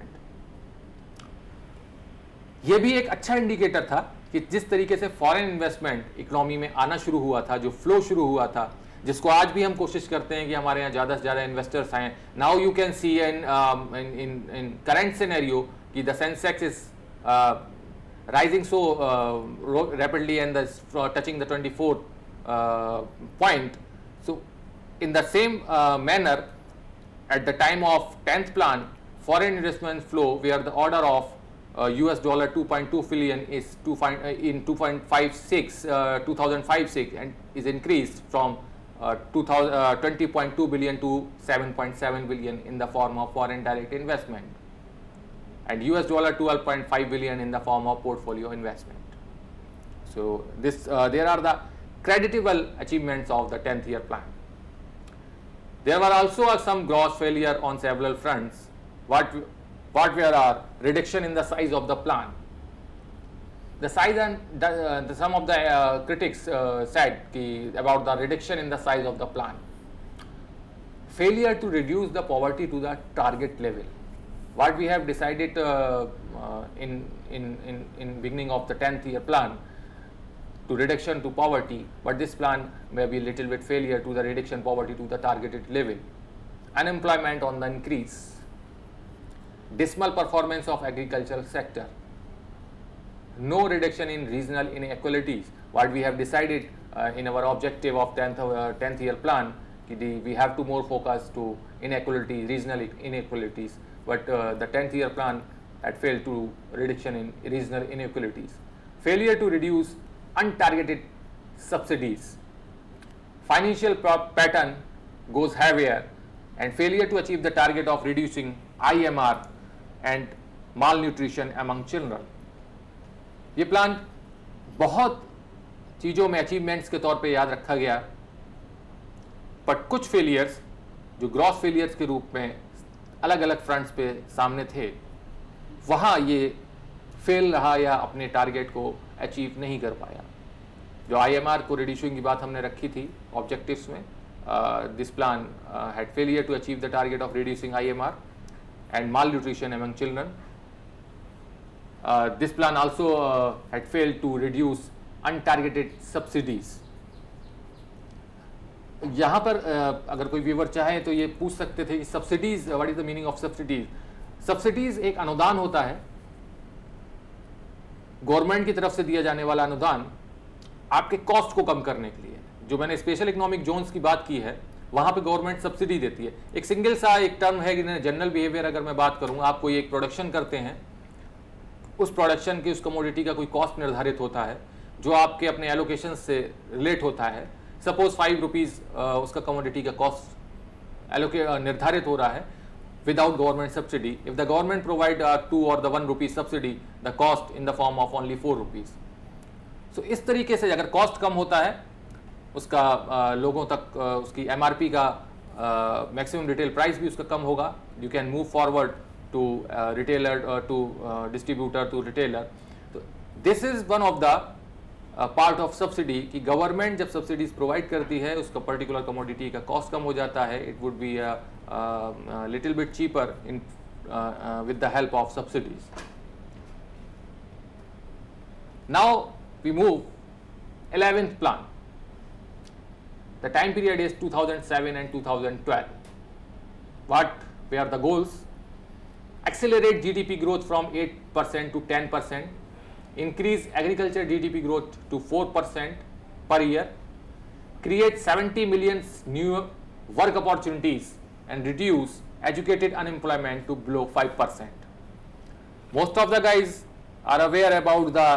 ये भी एक अच्छा indicator था कि जिस तरीके से foreign investment economy में आना शुरू हुआ था, जो फ्लो शुरू हुआ था, जिसको आज भी हम कोशिश करते हैं कि हमारे यहाँ ज़्यादा से ज़्यादा इन्वेस्टर्स आएँ. Now you can see in in in current scenario कि the sensex is rising so uh, rapidly and the, uh, touching the twenty-fourth uh, point. So in the same uh, manner, at the time of tenth plan, foreign investment flow where the order of uh, U S dollar two point two billion is two, uh, in two point five six, uh, two thousand five six, and is increased from uh, twenty point two billion to seven point seven billion in the form of foreign direct investment, and U S dollar twelve point five billion in the form of portfolio investment. So this uh, there are the creditable achievements of the tenth year plan. There were also uh, some gross failure on several fronts. What what were a reduction in the size of the plan. The size and the, uh, the, some of the uh, critics uh, said ki about the reduction in the size of the plan. Failure to reduce the poverty to the target level. What we have decided uh, uh, in, in, in, in beginning of the tenth year plan to reduction to poverty, but this plan may be a little bit failure to the reduction poverty to the targeted level. Unemployment on the increase. dismal performance of agricultural sector, no reduction in regional inequalities. What we have decided uh, in our objective of tenth, uh, tenth year plan, the, we have to more focus to inequalities, regional inequalities, but uh, the tenth year plan had failed to reduction in regional inequalities. Failure to reduce untargeted subsidies. Financial pattern goes haywire, and failure to achieve the target of reducing I M R and malnutrition among children. ये plan बहुत चीज़ों में achievements के तौर पे याद रखा गया, बट कुछ फेलियर्स जो ग्रॉस फेलियर्स के रूप में अलग अलग फ्रंट्स पे सामने थे, वहाँ ये फेल रहा या अपने टारगेट को अचीव नहीं कर पाया. जो आई एम आर को रिड्यूसिंग की बात हमने रखी थी ऑब्जेक्टिव्स में, this plan had failure to achieve the target of reducing I M R and malnutrition among children. Uh, this plan also uh, had failed to reduce untargeted subsidies. यहाँ पर uh, अगर कोई व्यूअर चाहे तो ये पूछ सकते थे कि subsidies, what is the meaning of subsidies. Subsidies एक अनुदान होता है, गवर्नमेंट की तरफ से दिया जाने वाला अनुदान आपके कॉस्ट को कम करने के लिए. जो मैंने स्पेशल इकोनॉमिक जोन्स की बात की है, वहां पे गवर्नमेंट सब्सिडी देती है. एक सिंगल सा एक टर्म है जनरल बिहेवियर. अगर मैं बात करूं, आप कोई एक प्रोडक्शन करते हैं, उस प्रोडक्शन की, उस कमोडिटी का कोई कॉस्ट निर्धारित होता है जो आपके अपने एलोकेशन से रिलेट होता है. सपोज फाइव रुपीज उसका कमोडिटी का कॉस्ट एलोके निर्धारित हो रहा है without government subsidy. If the government provide to और the one rupees subsidy, the cost in the form of only four rupees. So इस तरीके से अगर कॉस्ट कम होता है, उसका आ, लोगों तक आ, उसकी एमआरपी का मैक्सिमम रिटेल प्राइस भी उसका कम होगा. You can move forward to retailer, to distributor, to retailer. तो this is one of the part of subsidy कि गवर्नमेंट जब सब्सिडीज प्रोवाइड करती है, उसका पर्टिकुलर कमोडिटी का कॉस्ट कम हो जाता है. It would be little bit cheaper in with the help of subsidies. Now we move eleventh plan. The time period is two thousand seven and two thousand twelve. What were the goals? Accelerate G D P growth from eight percent to ten percent, increase agriculture G D P growth to four percent per year, create seventy million new work opportunities and reduce educated unemployment to below five percent. Most of the guys are aware about the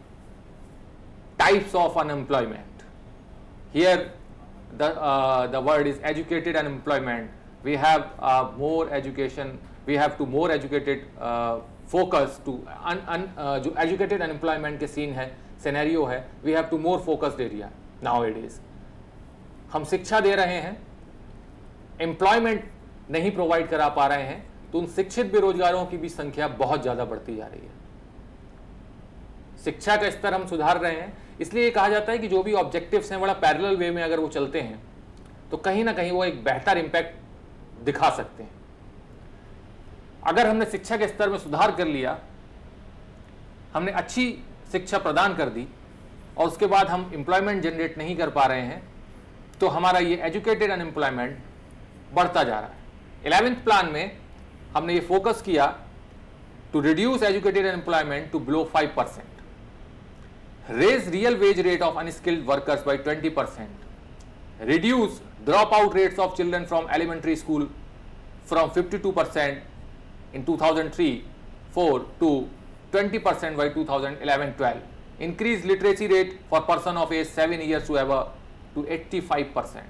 types of unemployment. Here the uh, the word is educated unemployment. We have uh, more education, we have to more educated uh, focus to un, un, uh, जो educated unemployment के scene है, scenario है, we have to more focused area nowadays. हम शिक्षा दे रहे हैं, employment नहीं provide करा पा रहे हैं, तो उन शिक्षित बेरोजगारों की भी संख्या बहुत ज़्यादा बढ़ती जा रही है. शिक्षा का स्तर हम सुधार रहे हैं, इसलिए कहा जाता है कि जो भी ऑब्जेक्टिव्स हैं बड़ा पैरेलल वे में अगर वो चलते हैं तो कहीं ना कहीं वो एक बेहतर इम्पैक्ट दिखा सकते हैं. अगर हमने शिक्षा के स्तर में सुधार कर लिया, हमने अच्छी शिक्षा प्रदान कर दी और उसके बाद हम एम्प्लॉयमेंट जनरेट नहीं कर पा रहे हैं, तो हमारा ये एजुकेटेड अनएम्प्लॉयमेंट बढ़ता जा रहा है. इलेवेंथ प्लान में हमने ये फोकस किया to reduce educated unemployment to below five percent, raise real wage rate of unskilled workers by twenty percent, reduce dropout rates of children from elementary school from fifty-two percent in two thousand three four to twenty percent by two thousand eleven twelve, increase literacy rate for person of age seven years to above to eighty-five percent.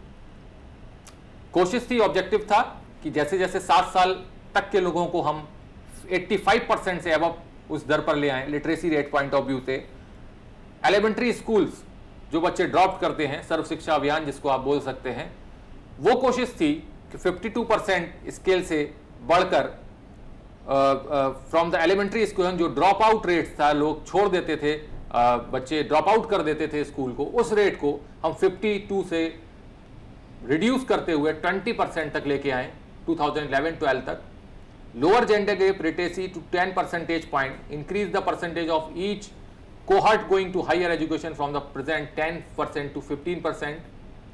कोशिश थी, objective था कि जैसे जैसे सात साल तक के लोगों को हम पचासी परसेंट से अब उस दर पर ले आए literacy rate point of view से. एलिमेंट्री स्कूल्स जो बच्चे ड्रॉप करते हैं, सर्व शिक्षा अभियान जिसको आप बोल सकते हैं, वो कोशिश थी कि बावन परसेंट स्केल से बढ़कर फ्रॉम द एलिमेंट्री स्कूल जो ड्रॉप आउट रेट था, लोग छोड़ देते थे, uh, बच्चे ड्रॉप आउट कर देते थे स्कूल को, उस रेट को हम बावन से रिड्यूस करते हुए बीस परसेंट तक लेके आए टू थाउजेंड इलेवन ट्वेल्व तक. Lower gender gap literacy to ten percentage point, increase the percentage of each cohort going to higher education from the present ten percent to fifteen percent.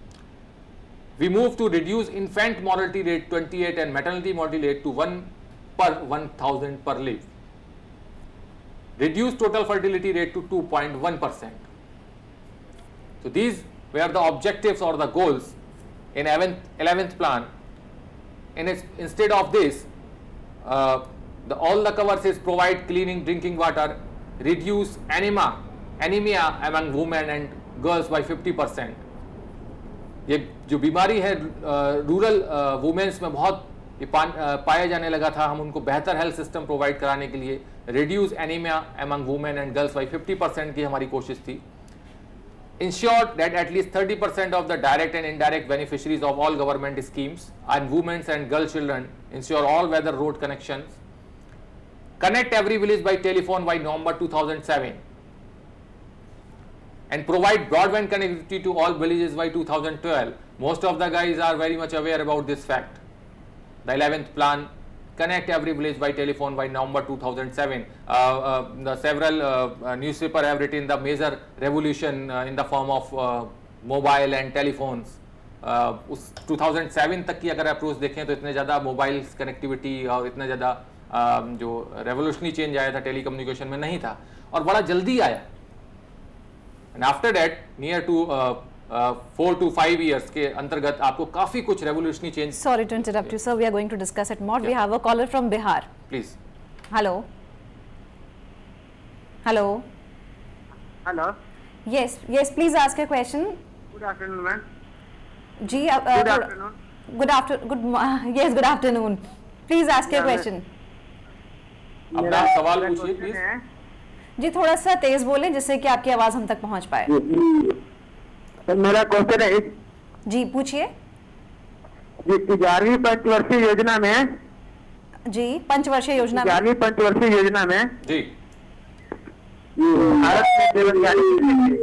We move to reduce infant mortality rate twenty-eight and maternity mortality rate to one per one thousand per live. Reduce total fertility rate to two point one percent. So these were the objectives or the goals in eleventh plan. In its, instead of this, uh, the, all the cover says provide cleaning drinking water, reduce anemia, anemia among women and girls by fifty percent. ये जो बीमारी है rural women's में बहुत ये पाया जाने लगा था, हम उनको बेहतर हेल्थ सिस्टम प्रोवाइड कराने के लिए reduce anaemia among women and girls by fifty percent की हमारी कोशिश थी. Ensure that at least thirty percent of the direct and indirect beneficiaries of all government schemes and women and girl children. Ensure all weather road connections. Connect every village by telephone by November two thousand seven. And provide broadband connectivity to all villages by two thousand twelve. Most of the guys are very much aware about this fact. The eleventh plan, connect every village by telephone by November two thousand seven. Uh, uh, the several uh, uh, newspaper have written the major revolution uh, in the form of uh, mobile and telephones. Uh, उस two thousand seven तक की अगर approach देखें तो इतने ज़्यादा mobile connectivity और इतना ज़्यादा uh, जो रेवोल्यूशनरी चेंज आया था टेलीकम्युनिकेशन में नहीं था और बड़ा जल्दी आया. And after that, near to uh, uh, four to five years के अंतर्गत आपको काफी कुछ revolutionary change. Sorry to interrupt you, sir. We are going to discuss it more. Yeah. We have a caller from Bihar. Please. Hello. Hello. Hello. Yes. Yes. Please ask your question. Good afternoon, ma'am. Ji. Uh, good uh, afternoon. Good after. Good. Uh, yes. Good afternoon. Please ask yeah, your question. अपना सवाल पूछिए please. जी थोड़ा सा तेज बोलें जिससे कि आपकी आवाज हम तक पहुंच पाए. तो मेरा क्वेश्चन है. जी पूछिए. ग्यारहवीं पंचवर्षीय योजना में. जी पंचवर्षीय योजना में. ग्यारहवीं पंचवर्षीय योजना में. जी. भारत में बेरोजगारी.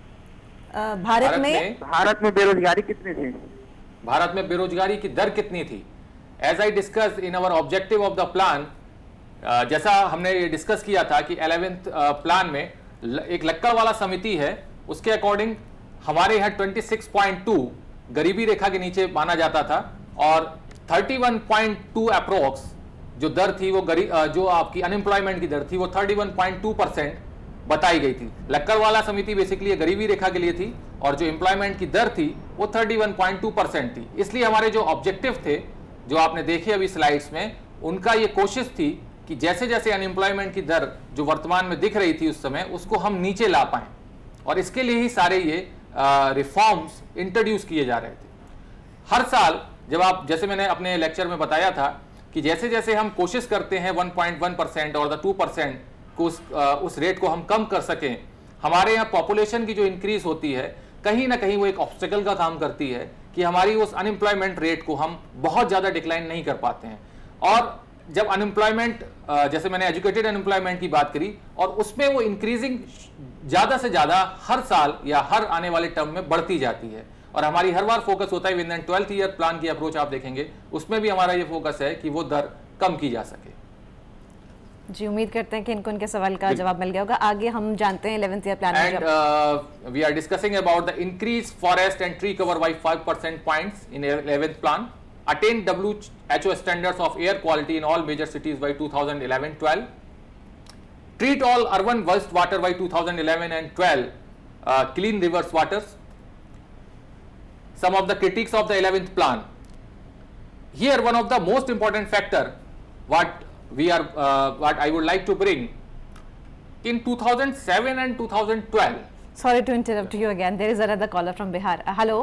भारत में भारत में बेरोजगारी कितनी थी? भारत में बेरोजगारी की दर कितनी थी? As I discuss in our objective of the plan, Uh, जैसा हमने ये डिस्कस किया था कि इलेवेंथ प्लान में एक लक्कड़ वाला समिति है, उसके अकॉर्डिंग हमारे यहाँ छब्बीस पॉइंट दो गरीबी रेखा के नीचे माना जाता था और इकतीस पॉइंट दो अप्रोक्स जो दर थी वो गरीब uh, जो आपकी अनएम्प्लॉयमेंट की दर थी वो इकतीस पॉइंट दो परसेंट बताई गई थी. लक्कड़ वाला समिति बेसिकली गरीबी रेखा के लिए थी और जो एम्प्लॉयमेंट की दर थी वो इकतीस पॉइंट दो परसेंट थी. इसलिए हमारे जो ऑब्जेक्टिव थे जो आपने देखे अभी स्लाइड्स में, उनका ये कोशिश थी कि जैसे जैसे अनएम्प्लॉयमेंट की दर जो वर्तमान में दिख रही थी उस समय, उसको हम नीचे ला पाएं और इसके लिए ही सारे ये रिफॉर्म्स इंट्रोड्यूस किए जा रहे थे. हर साल जब आप, जैसे मैंने अपने लेक्चर में बताया था कि जैसे जैसे हम कोशिश करते हैं वन पॉइंट वन परसेंट और द टू परसेंट को उस, आ, उस रेट को हम कम कर सकें, हमारे यहाँ पॉपुलेशन की जो इंक्रीज होती है कहीं ना कहीं वो एक ऑब्स्टिकल का काम करती है कि हमारी उस अनएम्प्लॉयमेंट रेट को हम बहुत ज़्यादा डिक्लाइन नहीं कर पाते हैं. और जब अनएम्प्लॉयमेंट, जैसे मैंने एजुकेटेड अनएम्प्लॉयमेंट की बात करी, और उसमें वो इंक्रीजिंग ज़्यादा से ज़्यादा हर साल या हर आने वाले टर्म में बढ़ती जाती है और हमारी हर बार फोकस होता है within twelfth year plan की अप्रोच आप देखेंगे उसमें भी हमारा ये फोकस है कि वो दर कम की जा सके. जी उम्मीद करते हैं कि इनको इनके सवाल का जवाब मिल गया होगा. आगे हम जानते हैं eleventh year plan and we are discussing about the increase forest and tree cover by five percent points in eleventh plan. Attain W H O standards of air quality in all major cities by two thousand eleven twelve. Treat all urban wastewater by two thousand eleven and twelve. Uh, clean rivers waters. Some of the critiques of the eleventh plan. Here one of the most important factor what we are uh, what I would like to bring in two thousand seven and two thousand twelve. Sorry to interrupt you again. There is another caller from Bihar. Uh, hello.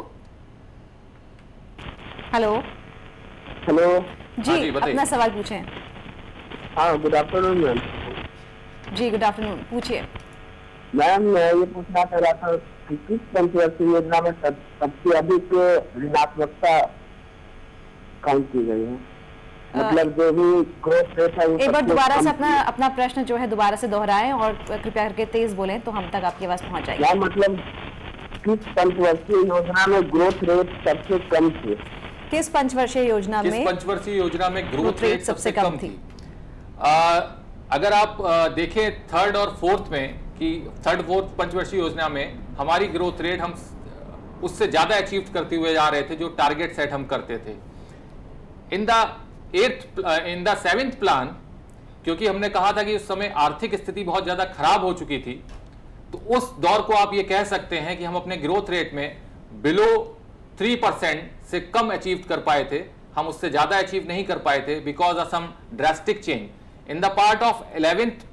Hello. Hello जी, जी अपना सवाल पूछें. हाँ good afternoon ma'am. जी good afternoon, पूछिए. Ma'am मैं ये पूछना चाह रहा था कि किस पंचवर्षीय योजना में सब, सबसे अधिक ऋणात्मकता काउंट की गई है? मतलब जो भी ग्रोथ रेट है. एक बार दोबारा से अपना अपना प्रश्न जो है दोबारा से दोहराएं और कृपया करके तेज बोलें तो हम तक आपकी आवाज पहुंच जाएगी. क्या मतलब किस पंचवर्षीय योजना में ग्रोथ रेट सबसे कम थी? किस पंचवर्षीय योजना में किस पंचवर्षीय योजना में ग्रोथ रेट सबसे कम थी? आ, अगर आप आ, देखें थर्ड और फोर्थ में कि थर्ड फोर्थ पंचवर्षीय योजना में हमारी ग्रोथ रेट हम उससे ज्यादा अचीव करते हुए जा रहे थे जो टारगेट सेट हम करते थे. In the eighth in the seventh plan, क्योंकि हमने कहा था कि उस समय आर्थिक स्थिति बहुत ज्यादा खराब हो चुकी थी, तो उस दौर को आप ये कह सकते हैं कि हम अपने ग्रोथ रेट में बिलो थ्री परसेंट से कम अचीव कर पाए थे, हम उससे ज्यादा अचीव नहीं कर पाए थे because of some drastic change in the part of eleventh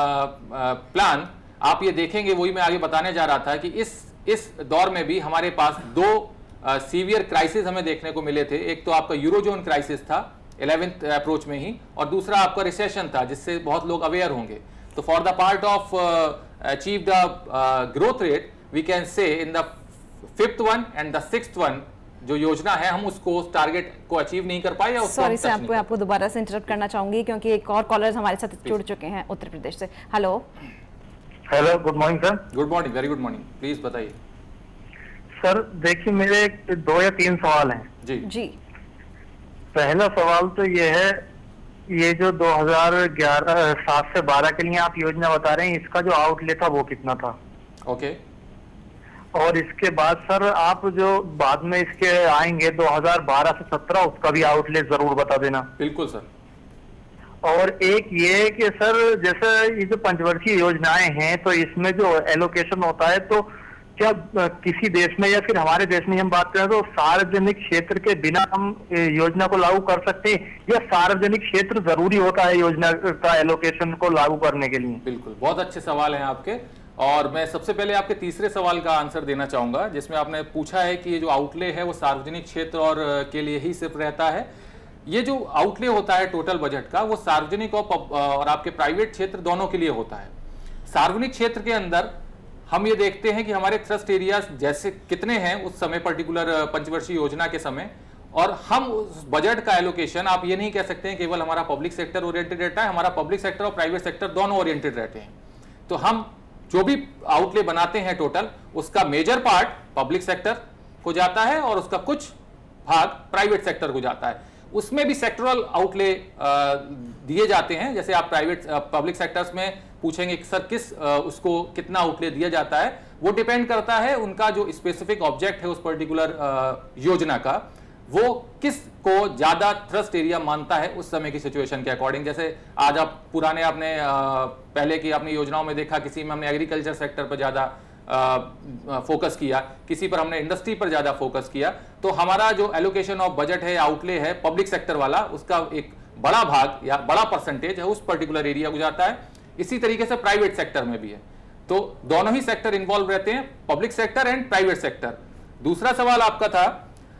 plan. आप ये देखेंगे, वही मैं आगे बताने जा रहा था कि इस इस दौर में भी हमारे पास दो सीवियर uh, क्राइसिस हमें देखने को मिले थे। एक तो आपका यूरोजोन क्राइसिस था इलेवेंथ अप्रोच में ही, और दूसरा आपका रिसेशन था, जिससे बहुत लोग अवेयर होंगे। तो for the part of achieve the growth rate we can say in the fifth one and the sixth one जो योजना है, हम उसको टारगेट को अचीव नहीं कर पाए। सॉरी सर, आपको आपको दोबारा से इंटरप्ट करना चाहूंगी क्योंकि एक और कॉलर हमारे साथ जुड़ चुके हैं उत्तर प्रदेश से। Hello hello, good morning sir. Good morning, very good morning, please बताइए सर। देखिए, मेरे दो या तीन सवाल हैं जी जी। पहला सवाल तो ये है, ये जो दो हज़ार ग्यारह सात से बारह के लिए आप योजना बता रहे हैं, इसका जो आउटले था वो कितना था? ओके। और इसके बाद सर आप जो बाद में इसके आएंगे दो हज़ार बारह से सत्रह, उसका भी आउटले जरूर बता देना। बिल्कुल सर। और एक ये कि सर, जैसे ये जो पंचवर्षीय योजनाएं हैं, तो इसमें जो एलोकेशन होता है, तो क्या किसी देश में या फिर हमारे देश में हम बात करें तो सार्वजनिक क्षेत्र के बिना हम योजना को लागू कर सकते हैं, या सार्वजनिक क्षेत्र जरूरी होता है योजना का एलोकेशन को लागू करने के लिए? बिल्कुल, बहुत अच्छे सवाल हैं आपके। और मैं सबसे पहले आपके तीसरे सवाल का आंसर देना चाहूंगा, जिसमें आपने पूछा है कि ये जो आउटले है वो सार्वजनिक क्षेत्र और के लिए ही सिर्फ रहता है। ये जो आउटले होता है टोटल बजट का, वो सार्वजनिक और आपके प्राइवेट क्षेत्र दोनों के लिए होता है। सार्वजनिक क्षेत्र के अंदर हम ये देखते हैं कि हमारे थ्रस्ट एरियाज जैसे कितने हैं उस समय पर्टिकुलर पंचवर्षीय योजना के समय, और हम उस बजट का एलोकेशन, आप ये नहीं कह सकते हैं केवल हमारा पब्लिक सेक्टर ओरिएंटेड रहता है, हमारा पब्लिक सेक्टर और प्राइवेट सेक्टर दोनों ओरिएंटेड रहते हैं। तो हम जो भी आउटले बनाते हैं टोटल, उसका मेजर पार्ट पब्लिक सेक्टर को जाता है और उसका कुछ भाग प्राइवेट सेक्टर को जाता है। उसमें भी सेक्टरल आउटले दिए जाते हैं। जैसे आप प्राइवेट पब्लिक सेक्टर्स में पूछेंगे कि सर किस आ, उसको कितना आउटले दिया जाता है, वो डिपेंड करता है उनका जो स्पेसिफिक ऑब्जेक्ट है उस पर्टिकुलर योजना का, वो किस को ज्यादा थ्रस्ट एरिया मानता है उस समय की सिचुएशन के अकॉर्डिंग। जैसे आज आप पुराने आपने आ, पहले की अपनी योजनाओं में देखा, किसी में हमने एग्रीकल्चर सेक्टर पर ज्यादा फोकस किया, किसी पर हमने इंडस्ट्री पर ज्यादा फोकस किया। तो हमारा जो एलोकेशन ऑफ बजट है, आउटले है पब्लिक सेक्टर वाला, उसका एक बड़ा भाग या बड़ा परसेंटेज है उस पर्टिकुलर एरिया को जाता है। इसी तरीके से प्राइवेट सेक्टर में भी है। तो दोनों ही सेक्टर इन्वॉल्व रहते हैं, public sector and private sector. दूसरा सवाल आपका था,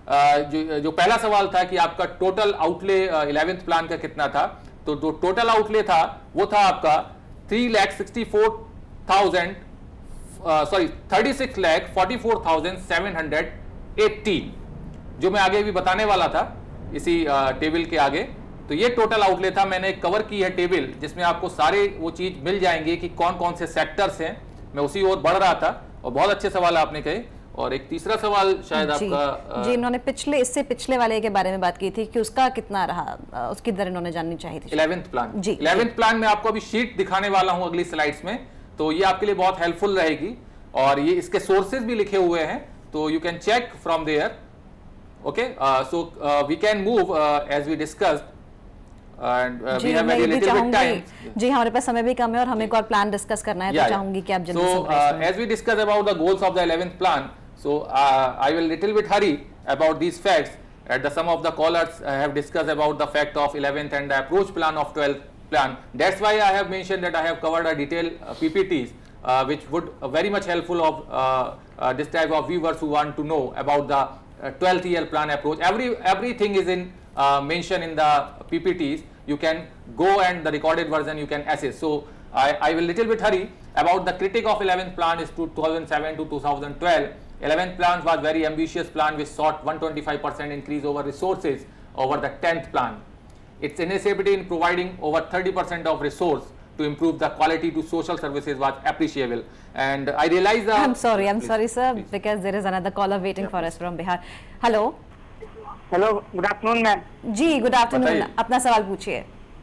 जो, जो पहला सवाल था कि आपका टोटल आउटले इलेवेंथ प्लान का कितना था, तो जो टोटल आउटले था वो था आपका three lakh sixty four thousand sorry thirty six lakh forty four thousand seven hundred eighteen, जो मैं आगे भी बताने वाला था इसी टेबल के आगे। तो ये टोटल आउटले था। मैंने कवर की है टेबल, जिसमें आपको सारे वो चीज मिल जाएंगे कि कौन कौन से सेक्टर्स हैं। मैं उसी ओर बढ़ रहा था और बहुत अच्छे सवाल आपने कहे। और एक तीसरा सवाल शायद जी, आपका जी, इन्होंने पिछले इससे पिछले वाले के बारे में बात की थी कि उसका कितना रहा, उसकी दर इन्होंने जाननी चाहिए थी। इलेवेंथ प्लान जी, इलेवेंथ प्लान में आपको अभी शीट दिखाने वाला हूं अगली स्लाइड्स में, तो ये आपके लिए बहुत हेल्पफुल रहेगी। और ये इसके सोर्सेज भी लिखे हुए हैं, तो you can check from there. Okay, so we can move as we discussed and uh, we have very little bit time. जी, हमारे पास समय भी कम है और हमें एक और प्लान डिस्कस करना है, तो चाहूंगी कि आप जल्दी से so uh, as we discuss about the goals of the eleventh plan, so uh, I will little bit hurry about these facts. At the some of the callers uh, have discussed about the fact of eleventh and the approach plan of twelfth plan. That's why I have mentioned that I have covered a detailed uh, P P Ts uh, which would uh, very much helpful of uh, uh, this type of viewers who want to know about the uh, twelfth year plan approach. Every everything is in Uh, mention in the P P Ts. You can go and the recorded version you can access. So I, I will little bit hurry about the critic of eleventh plan is to two thousand seven to two thousand twelve. eleventh plan was very ambitious plan which sought one hundred twenty-five percent increase over resources over the tenth plan. Its initiative in providing over thirty percent of resource to improve the quality to social services was appreciable. And I realize that I'm sorry, I'm please, sorry sir, please. because there is another caller waiting yeah, for us from Bihar. Hello. Hello, good afternoon ma'am. जी, good afternoon, अपना सवाल पूछिए।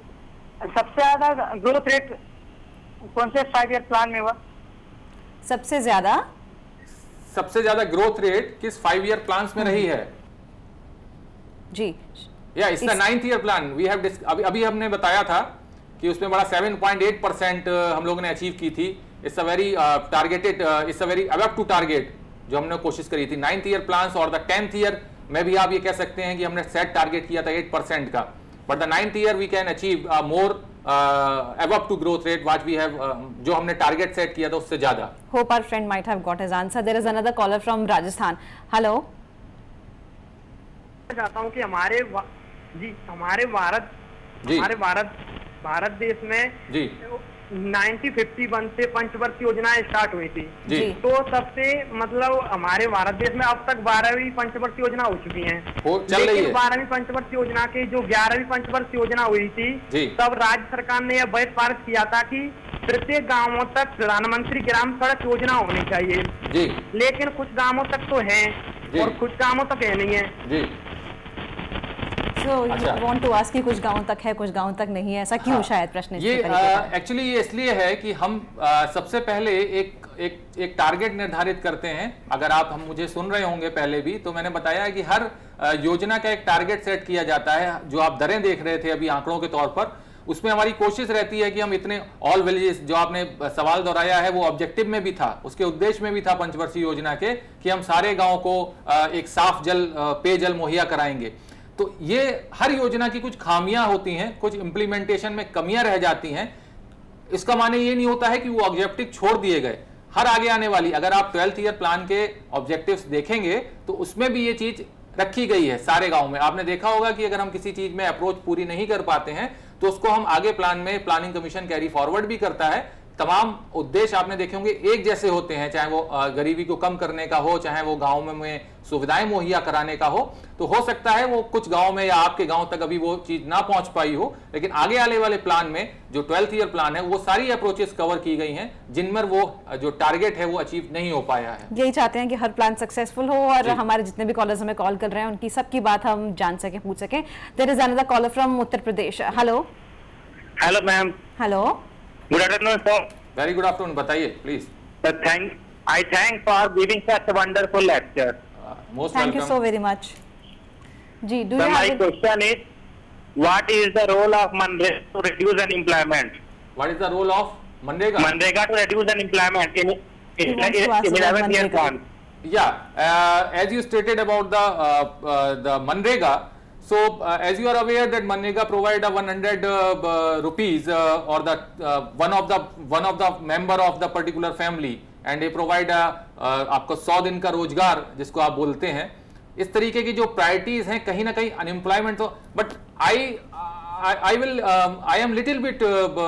सबसे ज्यादा growth rate कौन से five year plan में हुआ? सबसे ज्यादा सबसे ज्यादा ग्रोथ रेट किस फाइव ईयर प्लान्स में रही है? जी, yeah it's the ninth year plan we have अभी अभी हमने बताया था कि उसमें बड़ा सेवन पॉइंट एट परसेंट हम लोगों ने अचीव की थी। It's a very targeted, it's a very above to target जो हमने कोशिश करी थी। नाइन्थ ईयर प्लान्स और द टेंथ ईयर में भी आप ये कह सकते हैं कि हमने सेट टारगेट किया था एट परसेंट का, but the ninth year we can achieve more above to growth rate what we have, uh, जो हमने टारगेट सेट किया था उससे ज्यादा। Hope our friend might have got his answer. There is another caller from Rajasthan. Hello. चाहता हूँ कि हमारे जी हमारे भारत हमारे भारत भारत देश में जी नाइनटीन फिफ्टी वन से पंचवर्षीय योजनाएं स्टार्ट हुई थी जी। तो सबसे मतलब हमारे भारत देश में अब तक बारहवीं पंचवर्षीय योजना हो चुकी है, लेकिन बारहवीं पंचवर्षीय योजना की जो ग्यारहवीं पंचवर्षीय योजना हुई थी तब राज्य सरकार ने यह बजट पारित किया था कि प्रत्येक गांवों तक प्रधानमंत्री ग्राम सड़क योजना होनी चाहिए जी। लेकिन कुछ गांवों तक तो है और कुछ गांवों तक है नहीं है जी। So you want to ask कि कुछ गांवों तक है कुछ गांवों तक नहीं है, ऐसा क्यों? शायद प्रश्न ये एक्चुअली ये इसलिए है कि हम आ, सबसे पहले एक एक एक टारगेट निर्धारित करते हैं। अगर आप हम मुझे सुन रहे होंगे पहले भी तो मैंने बताया कि हर आ, योजना का एक टारगेट सेट किया जाता है। जो आप दरें देख रहे थे अभी आंकड़ों के तौर पर, उसमें हमारी कोशिश रहती है कि हम इतने ऑल विलेजेस, जो आपने सवाल दोहराया है वो ऑब्जेक्टिव में भी था, उसके उद्देश्य में भी था पंचवर्षीय योजना के, कि हम सारे गाँव को आ, एक साफ जल पेयजल मुहैया कराएंगे। तो ये हर योजना की कुछ खामियां होती हैं, कुछ इंप्लीमेंटेशन में कमियां रह जाती हैं। इसका माने ये नहीं होता है कि वो ऑब्जेक्टिव छोड़ दिए गए। हर आगे आने वाली, अगर आप ट्वेल्थ ईयर प्लान के ऑब्जेक्टिव्स देखेंगे तो उसमें भी ये चीज रखी गई है सारे गांव में। आपने देखा होगा कि अगर हम किसी चीज में अप्रोच पूरी नहीं कर पाते हैं तो उसको हम आगे प्लान में प्लानिंग कमीशन कैरी फॉरवर्ड भी करता है। तमाम उद्देश्य आपने देखे होंगे एक जैसे होते हैं, चाहे वो गरीबी को कम करने का हो, चाहे वो गांव में, में सुविधाएं मुहैया कराने का हो। तो हो सकता है वो कुछ गांव में या आपके गांव तक अभी वो चीज ना पहुंच पाई हो, लेकिन आगे आने वाले प्लान में जो ट्वेल्थ ईयर प्लान है वो सारी अप्रोचेस कवर की गई हैं जिनमें वो जो टारगेट है वो अचीव नहीं हो पाया है। यही चाहते हैं कि हर प्लान सक्सेसफुल हो और हमारे जितने भी कॉलर्स हमें कॉल कर रहे हैं उनकी सबकी बात हम जान सके, पूछ सके। There is another caller from Uttar Pradesh. Hello. Hello ma'am. Hello, good afternoon sir. Very good afternoon, बताइए please. Thank I thank for giving such wonderful lecture. Most thank you so very much. जी, do you my question is what is the role of MNREGA to reduce unemployment? What is the role of MNREGA? MNREGA to reduce unemployment in eleventh year plan. Yeah, uh, as you stated about the uh, uh, the Manrega, so uh, as you are aware that Manrega provide a one hundred uh, uh, rupees uh, or the uh, one of the one of the member of the particular family and they provide a uh, आपको सौ दिन का रोजगार जिसको आप बोलते हैं। इस तरीके की जो प्रायोरिटीज हैं कहीं ना कहीं अनएम्प्लॉयमेंट तो, but I I will I am little bit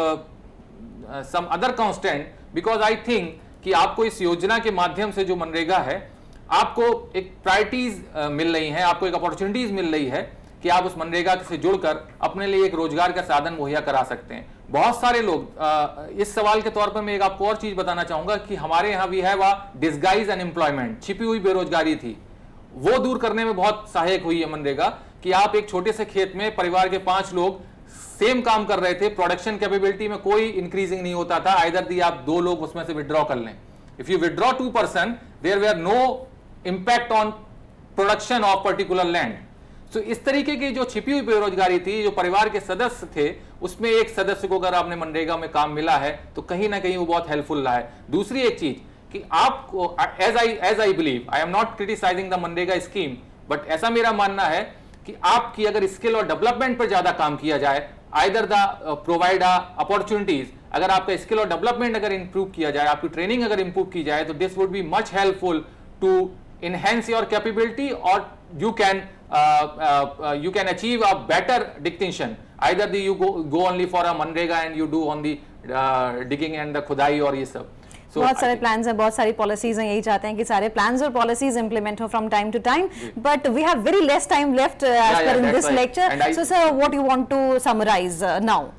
some other constant because I think कि आपको इस योजना के माध्यम से जो मनरेगा है आपको एक प्रायोरिटीज uh, मिल रही हैं, आपको एक अपॉर्चुनिटीज मिल रही है कि आप उस मनरेगा से जुड़कर अपने लिए एक रोजगार का साधन मुहैया करा सकते हैं। बहुत सारे लोग आ, इस सवाल के तौर पर मैं एक आपको और चीज बताना चाहूंगा कि हमारे यहाँ we have a disguise unemployment, छिपी हुई बेरोजगारी थी, वो दूर करने में बहुत सहायक हुई है मनरेगा। कि आप एक छोटे से खेत में परिवार के पांच लोग सेम काम कर रहे थे, प्रोडक्शन कैपेबिलिटी में कोई इंक्रीजिंग नहीं होता था, आइदर दी आप दो लोग उसमें से विड्रॉ कर लें। If you withdraw two person there were no impact on production of particular land. So इस तरीके की जो छिपी हुई बेरोजगारी थी, जो परिवार के सदस्य थे, उसमें एक सदस्य को अगर आपने मनरेगा में काम मिला है तो कहीं ना कहीं वो बहुत हेल्पफुल रहा है। दूसरी एक चीज कि आपको, as I as I believe, I am not criticising the MNREGA scheme, but ऐसा मेरा मानना है कि आपकी अगर स्किल और डेवलपमेंट पर ज्यादा काम किया जाए, आइदर द प्रोवाइड अपॉर्चुनिटीज, अगर आपका स्किल और डेवलपमेंट अगर इंप्रूव किया जाए, आपकी ट्रेनिंग अगर इंप्रूव की जाए, तो this would be much helpful to enhance your capability or you can uh, uh, uh, you can achieve a better distinction. Either the you go go only for a MNREGA and you do on the uh, digging and the खुदाई और ये सब। So, बहुत सारे plans हैं, बहुत सारी policies हैं, यही चाहते हैं कि सारे प्लान्स और पॉलिसीज इंप्लीमेंट हो from time to time, but we have very less time left as per in this lecture. So sir, what you want to summarise now?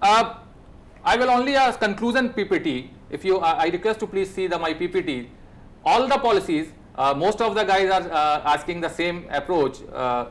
I will only ask conclusion P P T. If you, uh, I request to please see the my P P T. All the policies. Uh, most of the guys are uh, asking the same approach, uh,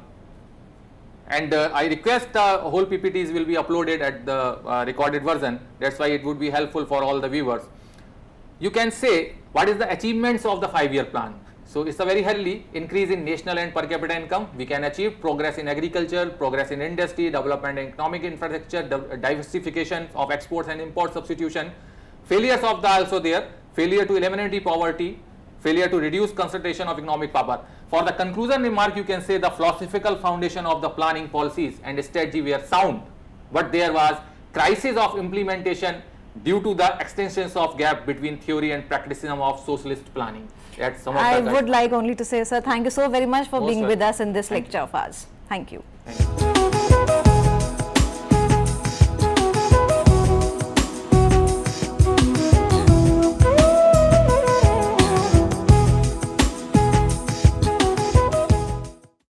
and uh, I request the whole P P Ts will be uploaded at the uh, recorded version. That's why it would be helpful for all the viewers. You can say what is the achievements of the five year plan. So it's a very healthy increase in national and per capita income. We can achieve progress in agriculture, progress in industry, development in economic infrastructure, diversification of exports and import substitution. Failures of the also there, failure to eliminate poverty, failure to reduce concentration of economic power. For the conclusion remark, you can say the philosophical foundation of the planning policies and strategy were sound, but there was crisis of implementation due to the extensions of gap between theory and practicism of socialist planning. That's some of I the would like only to say, sir, thank you so very much for Most being welcome. with us in this Thank lecture of ours. Thank you. Thank you.